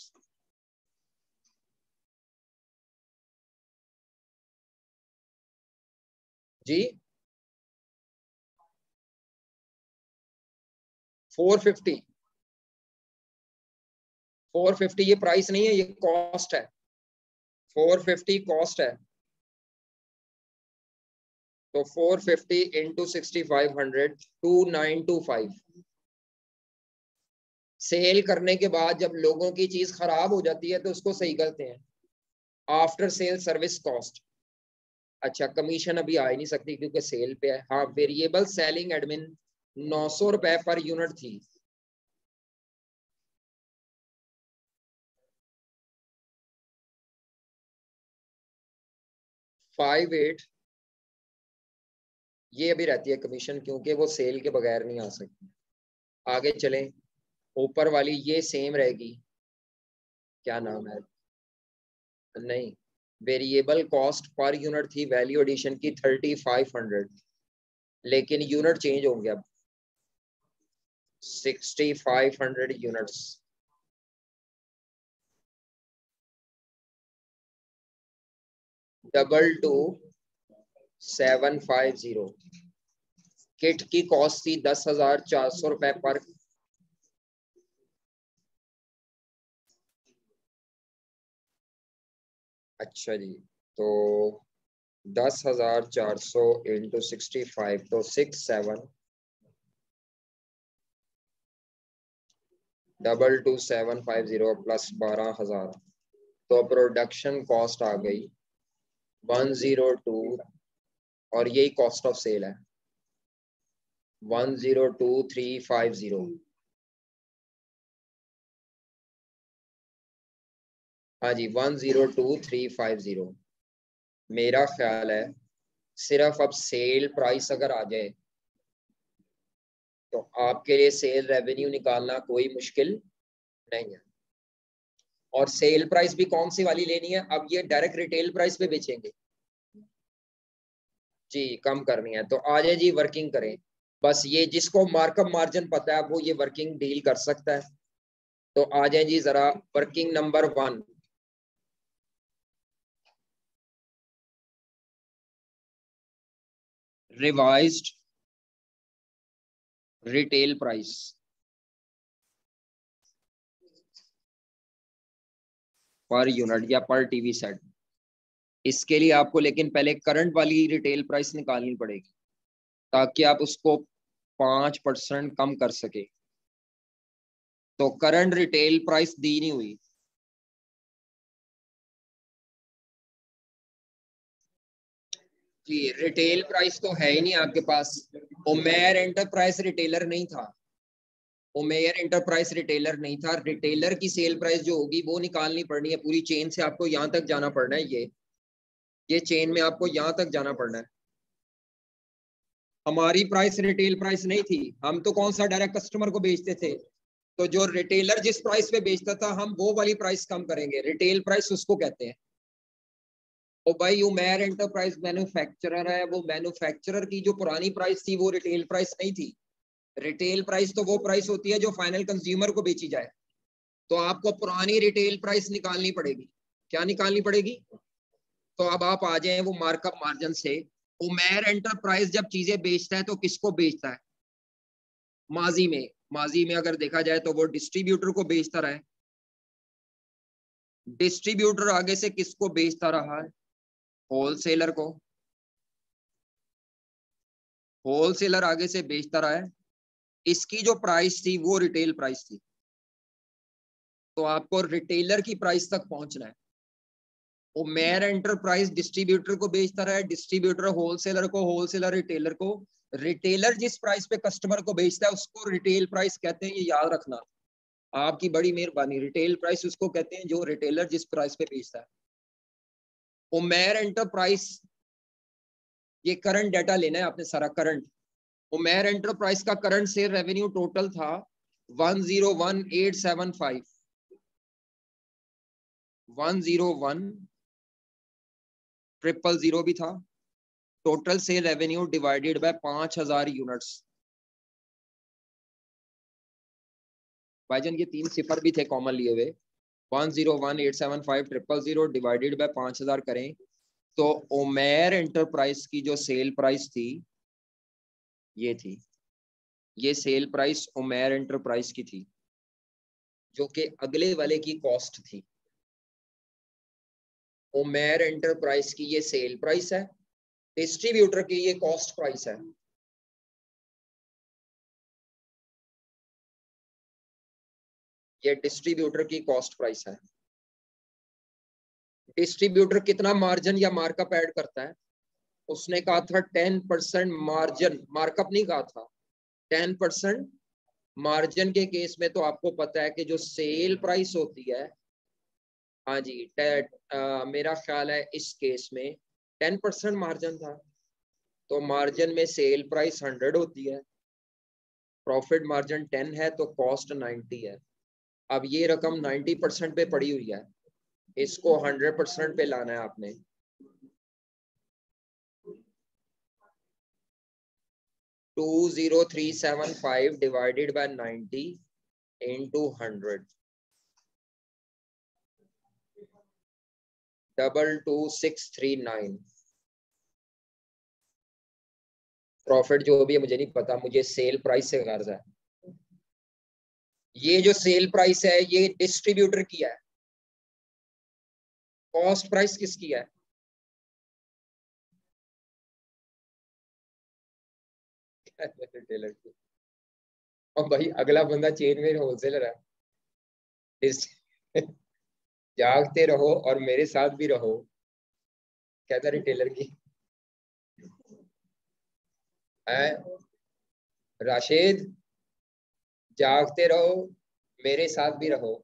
जी 450 ये प्राइस नहीं है, ये कॉस्ट है। 450 कॉस्ट है, तो 450 इंटू 6500 2925। सेल करने के बाद जब लोगों की चीज खराब हो जाती है तो उसको सही करते हैं, आफ्टर सेल सर्विस कॉस्ट। अच्छा, कमीशन अभी आ ही नहीं सकती क्योंकि सेल पे है। हाँ, वेरिएबल सेलिंग एडमिन 900 रुपए पर यूनिट थी। फाइव एट ये अभी रहती है कमीशन, क्योंकि वो सेल के बगैर नहीं आ सकती। आगे चलें, ऊपर वाली ये सेम रहेगी, क्या नाम है, नहीं, वेरिएबल कॉस्ट पर यूनिट थी वैल्यू एडिशन की 3500, लेकिन यूनिट चेंज होंगे अब 6500 यूनिट्स। डबल 2750। किट की कॉस्ट थी 10,400 रुपए पर। अच्छा जी, तो 10,400 इंटू 65 तो 67 22750 प्लस 12,000, तो प्रोडक्शन कॉस्ट आ गई 102, और यही कॉस्ट ऑफ सेल है 102350। हाँ जी, 102350। मेरा ख्याल है सिर्फ अब सेल प्राइस अगर आ जाए तो आपके लिए सेल रेवेन्यू निकालना कोई मुश्किल नहीं है। और सेल प्राइस भी कौन सी वाली लेनी है, अब ये डायरेक्ट रिटेल प्राइस पे बेचेंगे जी, कम करनी है तो आ जाए जी, वर्किंग करें। बस ये जिसको मार्कअप मार्जिन पता है वो ये वर्किंग डील कर सकता है। तो आ जाए जी जरा, working number 1, revised retail price per unit या पर टीवी सेट। इसके लिए आपको लेकिन पहले करंट वाली रिटेल प्राइस निकालनी पड़ेगी ताकि आप उसको 5% कम कर सके। तो करंट रिटेल प्राइस दी नहीं हुई, जी रिटेल प्राइस तो है ही नहीं आपके पास। उमेर एंटरप्राइज रिटेलर नहीं था, उमेर एंटरप्राइज रिटेलर नहीं था। रिटेलर की सेल प्राइस जो होगी वो निकालनी पड़नी है, पूरी चेन से आपको यहाँ तक जाना पड़ना है। ये चेन में आपको यहाँ तक जाना पड़ना है। हमारी प्राइस रिटेल प्राइस नहीं थी, हम तो कौन सा डायरेक्ट कस्टमर को बेचते थे। तो जो रिटेलर जिस प्राइस पे बेचता था हम वो वाली प्राइस कम करेंगे, रिटेल प्राइस उसको कहते हैं। और भाई उमेर एंटरप्राइज मैन्युफैक्चरर है, वो मैन्युफैक्चरर की जो पुरानी प्राइस थी वो रिटेल प्राइस नहीं थी। रिटेल प्राइस तो वो प्राइस होती है जो फाइनल कंज्यूमर को बेची जाए। तो आपको पुरानी रिटेल प्राइस निकालनी पड़ेगी। क्या निकालनी पड़ेगी? तो अब आप आ जाए वो मार्कअप मार्जिन से। उमेर एंटरप्राइज जब चीजें बेचता है तो किसको बेचता है? माजी में अगर देखा जाए तो वो डिस्ट्रीब्यूटर को बेचता रहा है। डिस्ट्रीब्यूटर आगे से किसको बेचता रहा है? होलसेलर को। होलसेलर आगे से बेचता रहा है। इसकी जो प्राइस थी वो रिटेल प्राइस थी, तो आपको रिटेलर की प्राइस तक पहुंचना है। उमेर एंटरप्राइज डिस्ट्रीब्यूटर को बेचता रहा है, डिस्ट्रीब्यूटर होलसेलर को, होलसेलर रिटेलर को। रिटेलर जिस प्राइस पे कस्टमर को बेचता है उसको रिटेल प्राइस कहते हैं, ये याद रखना। आपकी बड़ी मेहरबानी, रिटेल प्राइस उसको कहते हैं जो रिटेलर जिस प्राइस पे बेचता है। उमेर एंटरप्राइज, ये करंट डाटा लेना है आपने सारा करंट। उमेर एंटरप्राइज का करंट सेल रेवेन्यू टोटल था 101875, 101000 भी था। Total sale revenue divided by 5000 units. भाईजान ये 3 सिफर भी थे कॉमन लिए हुए। 101875 डिवाइडेड बाय 5000 करें तो उमेर एंटरप्राइज की जो सेल प्राइस थी ये थी ये सेल प्राइस उमैर एंटरप्राइज की थी, जो कि अगले वाले की कॉस्ट थी। उमैर एंटरप्राइज की ये सेल प्राइस है, डिस्ट्रीब्यूटर की ये कॉस्ट प्राइस है। ये डिस्ट्रीब्यूटर की कॉस्ट प्राइस है। डिस्ट्रीब्यूटर कितना मार्जिन या मार्कअप ऐड करता है? उसने कहा था 10% मार्जिन, मार्कअप नहीं कहा था, 10% मार्जिन के केस में तो आपको पता है कि जो सेल प्राइस होती है, हाँ जी, मेरा ख्याल है इस केस में 10% मार्जिन था। तो मार्जिन में सेल प्राइस 100 होती है, प्रॉफिट मार्जिन 10 है, तो कॉस्ट 90 है। अब ये रकम 90% पे पड़ी हुई है, इसको 100% पे लाना है आपने। To 20375 divided by 90 into 100, 22639। Profit जो भी है मुझे नहीं पता, मुझे सेल प्राइस से गर्ज है। ये जो सेल प्राइस है ये डिस्ट्रीब्यूटर की है, कॉस्ट प्राइस किसकी है? रिटेलर की। और भाई अगला बंदा चेन में होलसेलर है। जागते रहो और मेरे साथ भी रहो, कहता रिटेलर की है। राशिद, जागते रहो, मेरे साथ भी रहो।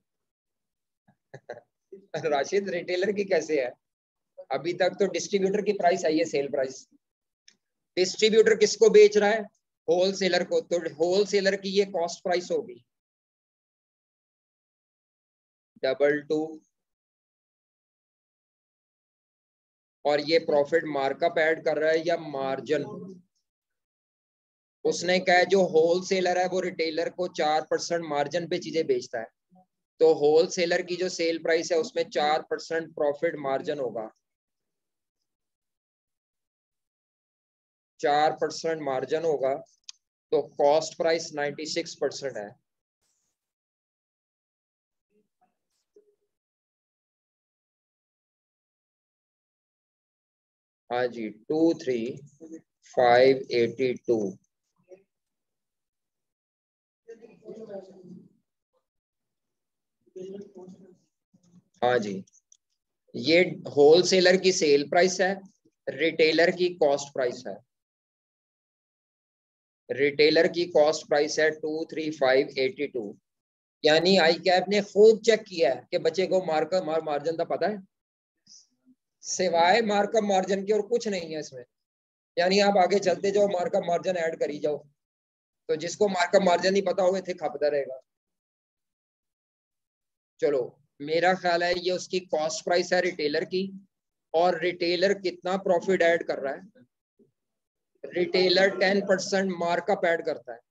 राशिद, रिटेलर की कैसे है? अभी तक तो डिस्ट्रीब्यूटर की प्राइस आई है, सेल प्राइस। डिस्ट्रीब्यूटर किसको बेच रहा है? होलसेलर को, तो होलसेलर की ये कॉस्ट प्राइस होगी 22। और ये प्रॉफिट मार्कअप ऐड कर रहा है या मार्जिन? उसने कहा जो होलसेलर है वो रिटेलर को 4% मार्जिन पे चीजें बेचता है, तो होलसेलर की जो सेल प्राइस है उसमें 4% प्रॉफिट मार्जिन होगा, 4% मार्जिन होगा, तो कॉस्ट प्राइस 96% है। हाँ जी, 23582। हाँ जी, ये होलसेलर की सेल प्राइस है, रिटेलर की कॉस्ट प्राइस है। रिटेलर की कॉस्ट प्राइस है 23582। यानी आई कैप ने खूब चेक किया है कि बच्चे को मार्जिन तो पता है, सिवाय मार्कअप मार्जिन के और कुछ नहीं है इसमें। यानी आप आगे चलते जाओ, मार्कअप मार्जिन ऐड करी जाओ, तो जिसको मार्कअप मार्जिन नहीं पता होगा थे खपता रहेगा। चलो, मेरा ख्याल है ये उसकी कॉस्ट प्राइस है रिटेलर की, और रिटेलर कितना प्रॉफिट ऐड कर रहा है? रिटेलर 10% मार्कअप ऐड करता है,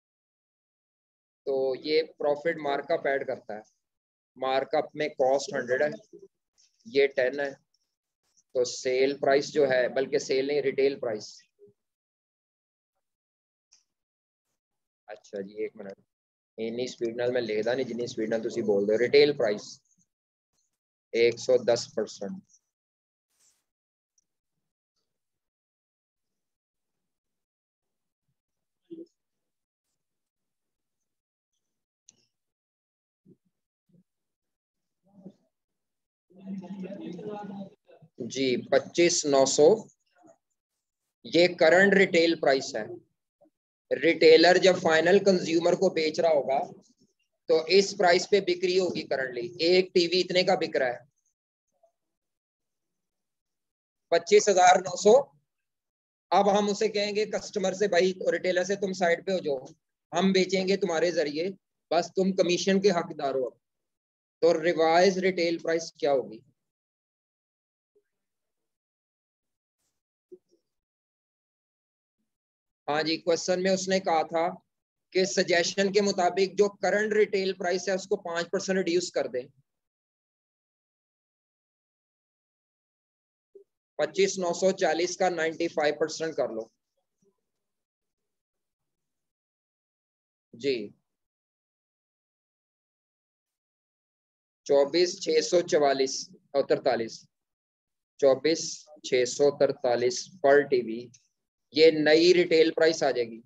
तो ये प्रॉफिट मार्कअप ऐड करता है। मार्कअप में कॉस्ट 100 है, ये 10 है, तो सेल प्राइस जो है, बल्कि सेल नहीं, रिटेल प्राइस। अच्छा जी, एक मिनट, इन्नी स्पीड नाल मैं लिखदा नहीं जिन्नी स्पीड नाल तुसी बोल दे। Retail price 110%। जी, 25,900 ये करंट रिटेल प्राइस है। रिटेलर जब फाइनल कंज्यूमर को बेच रहा होगा तो इस प्राइस पे बिक्री होगी। करंटली एक टीवी इतने का बिक रहा है, 25,900। अब हम उसे कहेंगे कस्टमर से, भाई रिटेलर से तुम साइड पे हो जाओ, हम बेचेंगे तुम्हारे जरिए, बस तुम कमीशन के हकदार हो। तो रिवाइज रिटेल प्राइस क्या होगी? हाँ जी, क्वेश्चन में उसने कहा था कि सजेशन के मुताबिक जो करंट रिटेल प्राइस है उसको 5% रिड्यूस कर दें। 25,940 का 95% कर लो। जी 24,644 और 43, 24,643 पर टीवी, ये नई रिटेल प्राइस आ जाएगी।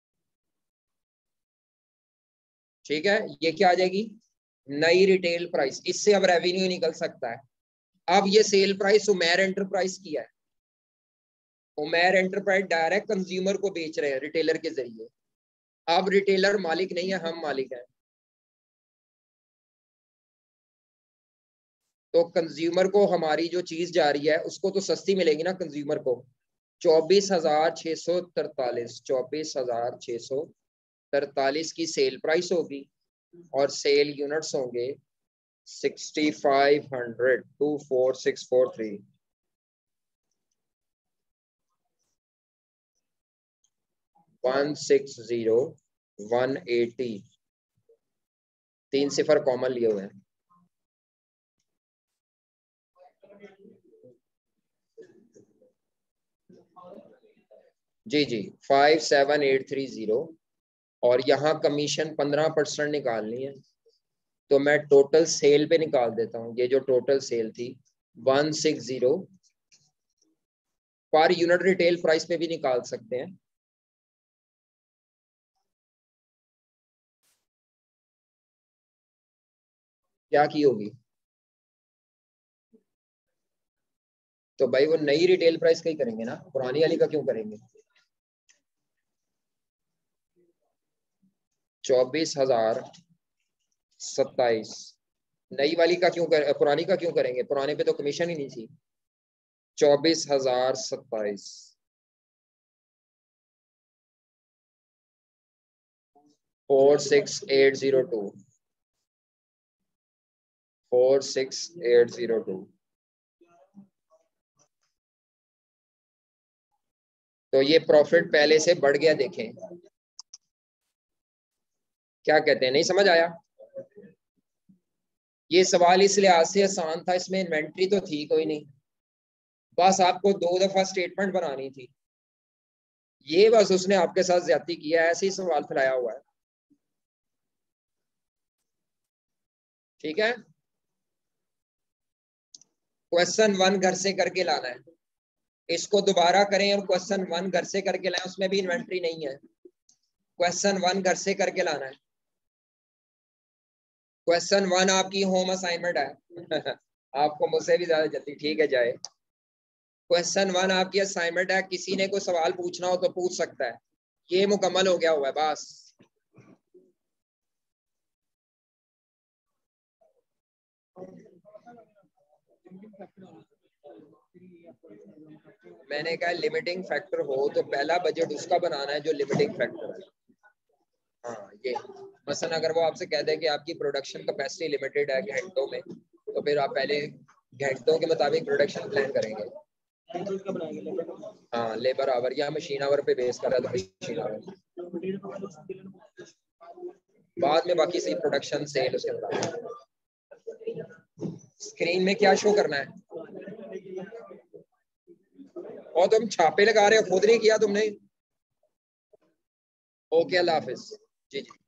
ठीक है, ये क्या आ जाएगी? नई रिटेल प्राइस। इससे अब रेवेन्यू निकल सकता है। अब ये सेल प्राइस उमेर एंटरप्राइज की है। उमेर एंटरप्राइज डायरेक्ट कंज्यूमर को बेच रहे हैं रिटेलर के जरिए। अब रिटेलर मालिक नहीं है, हम मालिक हैं। तो कंज्यूमर को हमारी जो चीज जा रही है उसको तो सस्ती मिलेगी ना कंज्यूमर को। 24,643, 24,643 की सेल प्राइस होगी और सेल यूनिट्स होंगे 6,500, 24643। 160, 180, 3 सिफर कॉमन लिए हुए हैं। जी जी 57830 और यहाँ कमीशन 15% निकालनी है। तो मैं टोटल सेल पे निकाल देता हूँ। ये जो टोटल सेल थी 160 पर यूनिट रिटेल प्राइस पे भी निकाल सकते हैं। क्या की होगी? तो भाई वो नई रिटेल प्राइस का ही करेंगे ना, पुरानी वाली का क्यों करेंगे? 24,027। नई वाली का क्यों पुरानी का क्यों करेंगे? पुराने पे तो कमीशन ही नहीं थी। 24,027, 46802, 46802। तो ये प्रॉफिट पहले से बढ़ गया, देखें। क्या कहते हैं, नहीं समझ आया? ये सवाल इस लिहाज से आसान था, इसमें इन्वेंट्री तो थी कोई नहीं, बस आपको 2 दफा स्टेटमेंट बनानी थी। ये बस उसने आपके साथ ज्यादती किया, ऐसे ही सवाल फैलाया हुआ है। ठीक है, क्वेश्चन 1 घर से करके लाना है। इसको दोबारा करें और क्वेश्चन 1 घर से करके लाएं, उसमें भी इन्वेंट्री नहीं है। क्वेश्चन 1 घर से करके लाना है। क्वेश्चन 1 आपकी होम असाइनमेंट है आपको मुझसे भी ज्यादा जल्दी, ठीक है जाए। क्वेश्चन 1 आपकी असाइनमेंट है, किसी ने कोई सवाल पूछना हो तो पूछ सकता है। ये मुकम्मल हो गया हुआ है बस। मैंने कहा लिमिटिंग फैक्टर हो तो पहला बजट उसका बनाना है जो लिमिटिंग फैक्टर है। हाँ ये मसलन अगर वो आपसे कह दे कि आपकी प्रोडक्शन कैपेसिटी लिमिटेड है घंटों में, तो फिर आप पहले घंटों के मुताबिक प्रोडक्शन प्लान करेंगे। हाँ लेबर आवर या मशीन आवर पे बेस कर रहा है तो मशीन आवर, बाद में बाकी सही प्रोडक्शन सेल उसके मुताबिक। स्क्रीन में क्या शो करना है? और तुम छापे लगा रहे हो, खुद नहीं किया तुमने। ओके अल्लाह हाफिज। जी जी।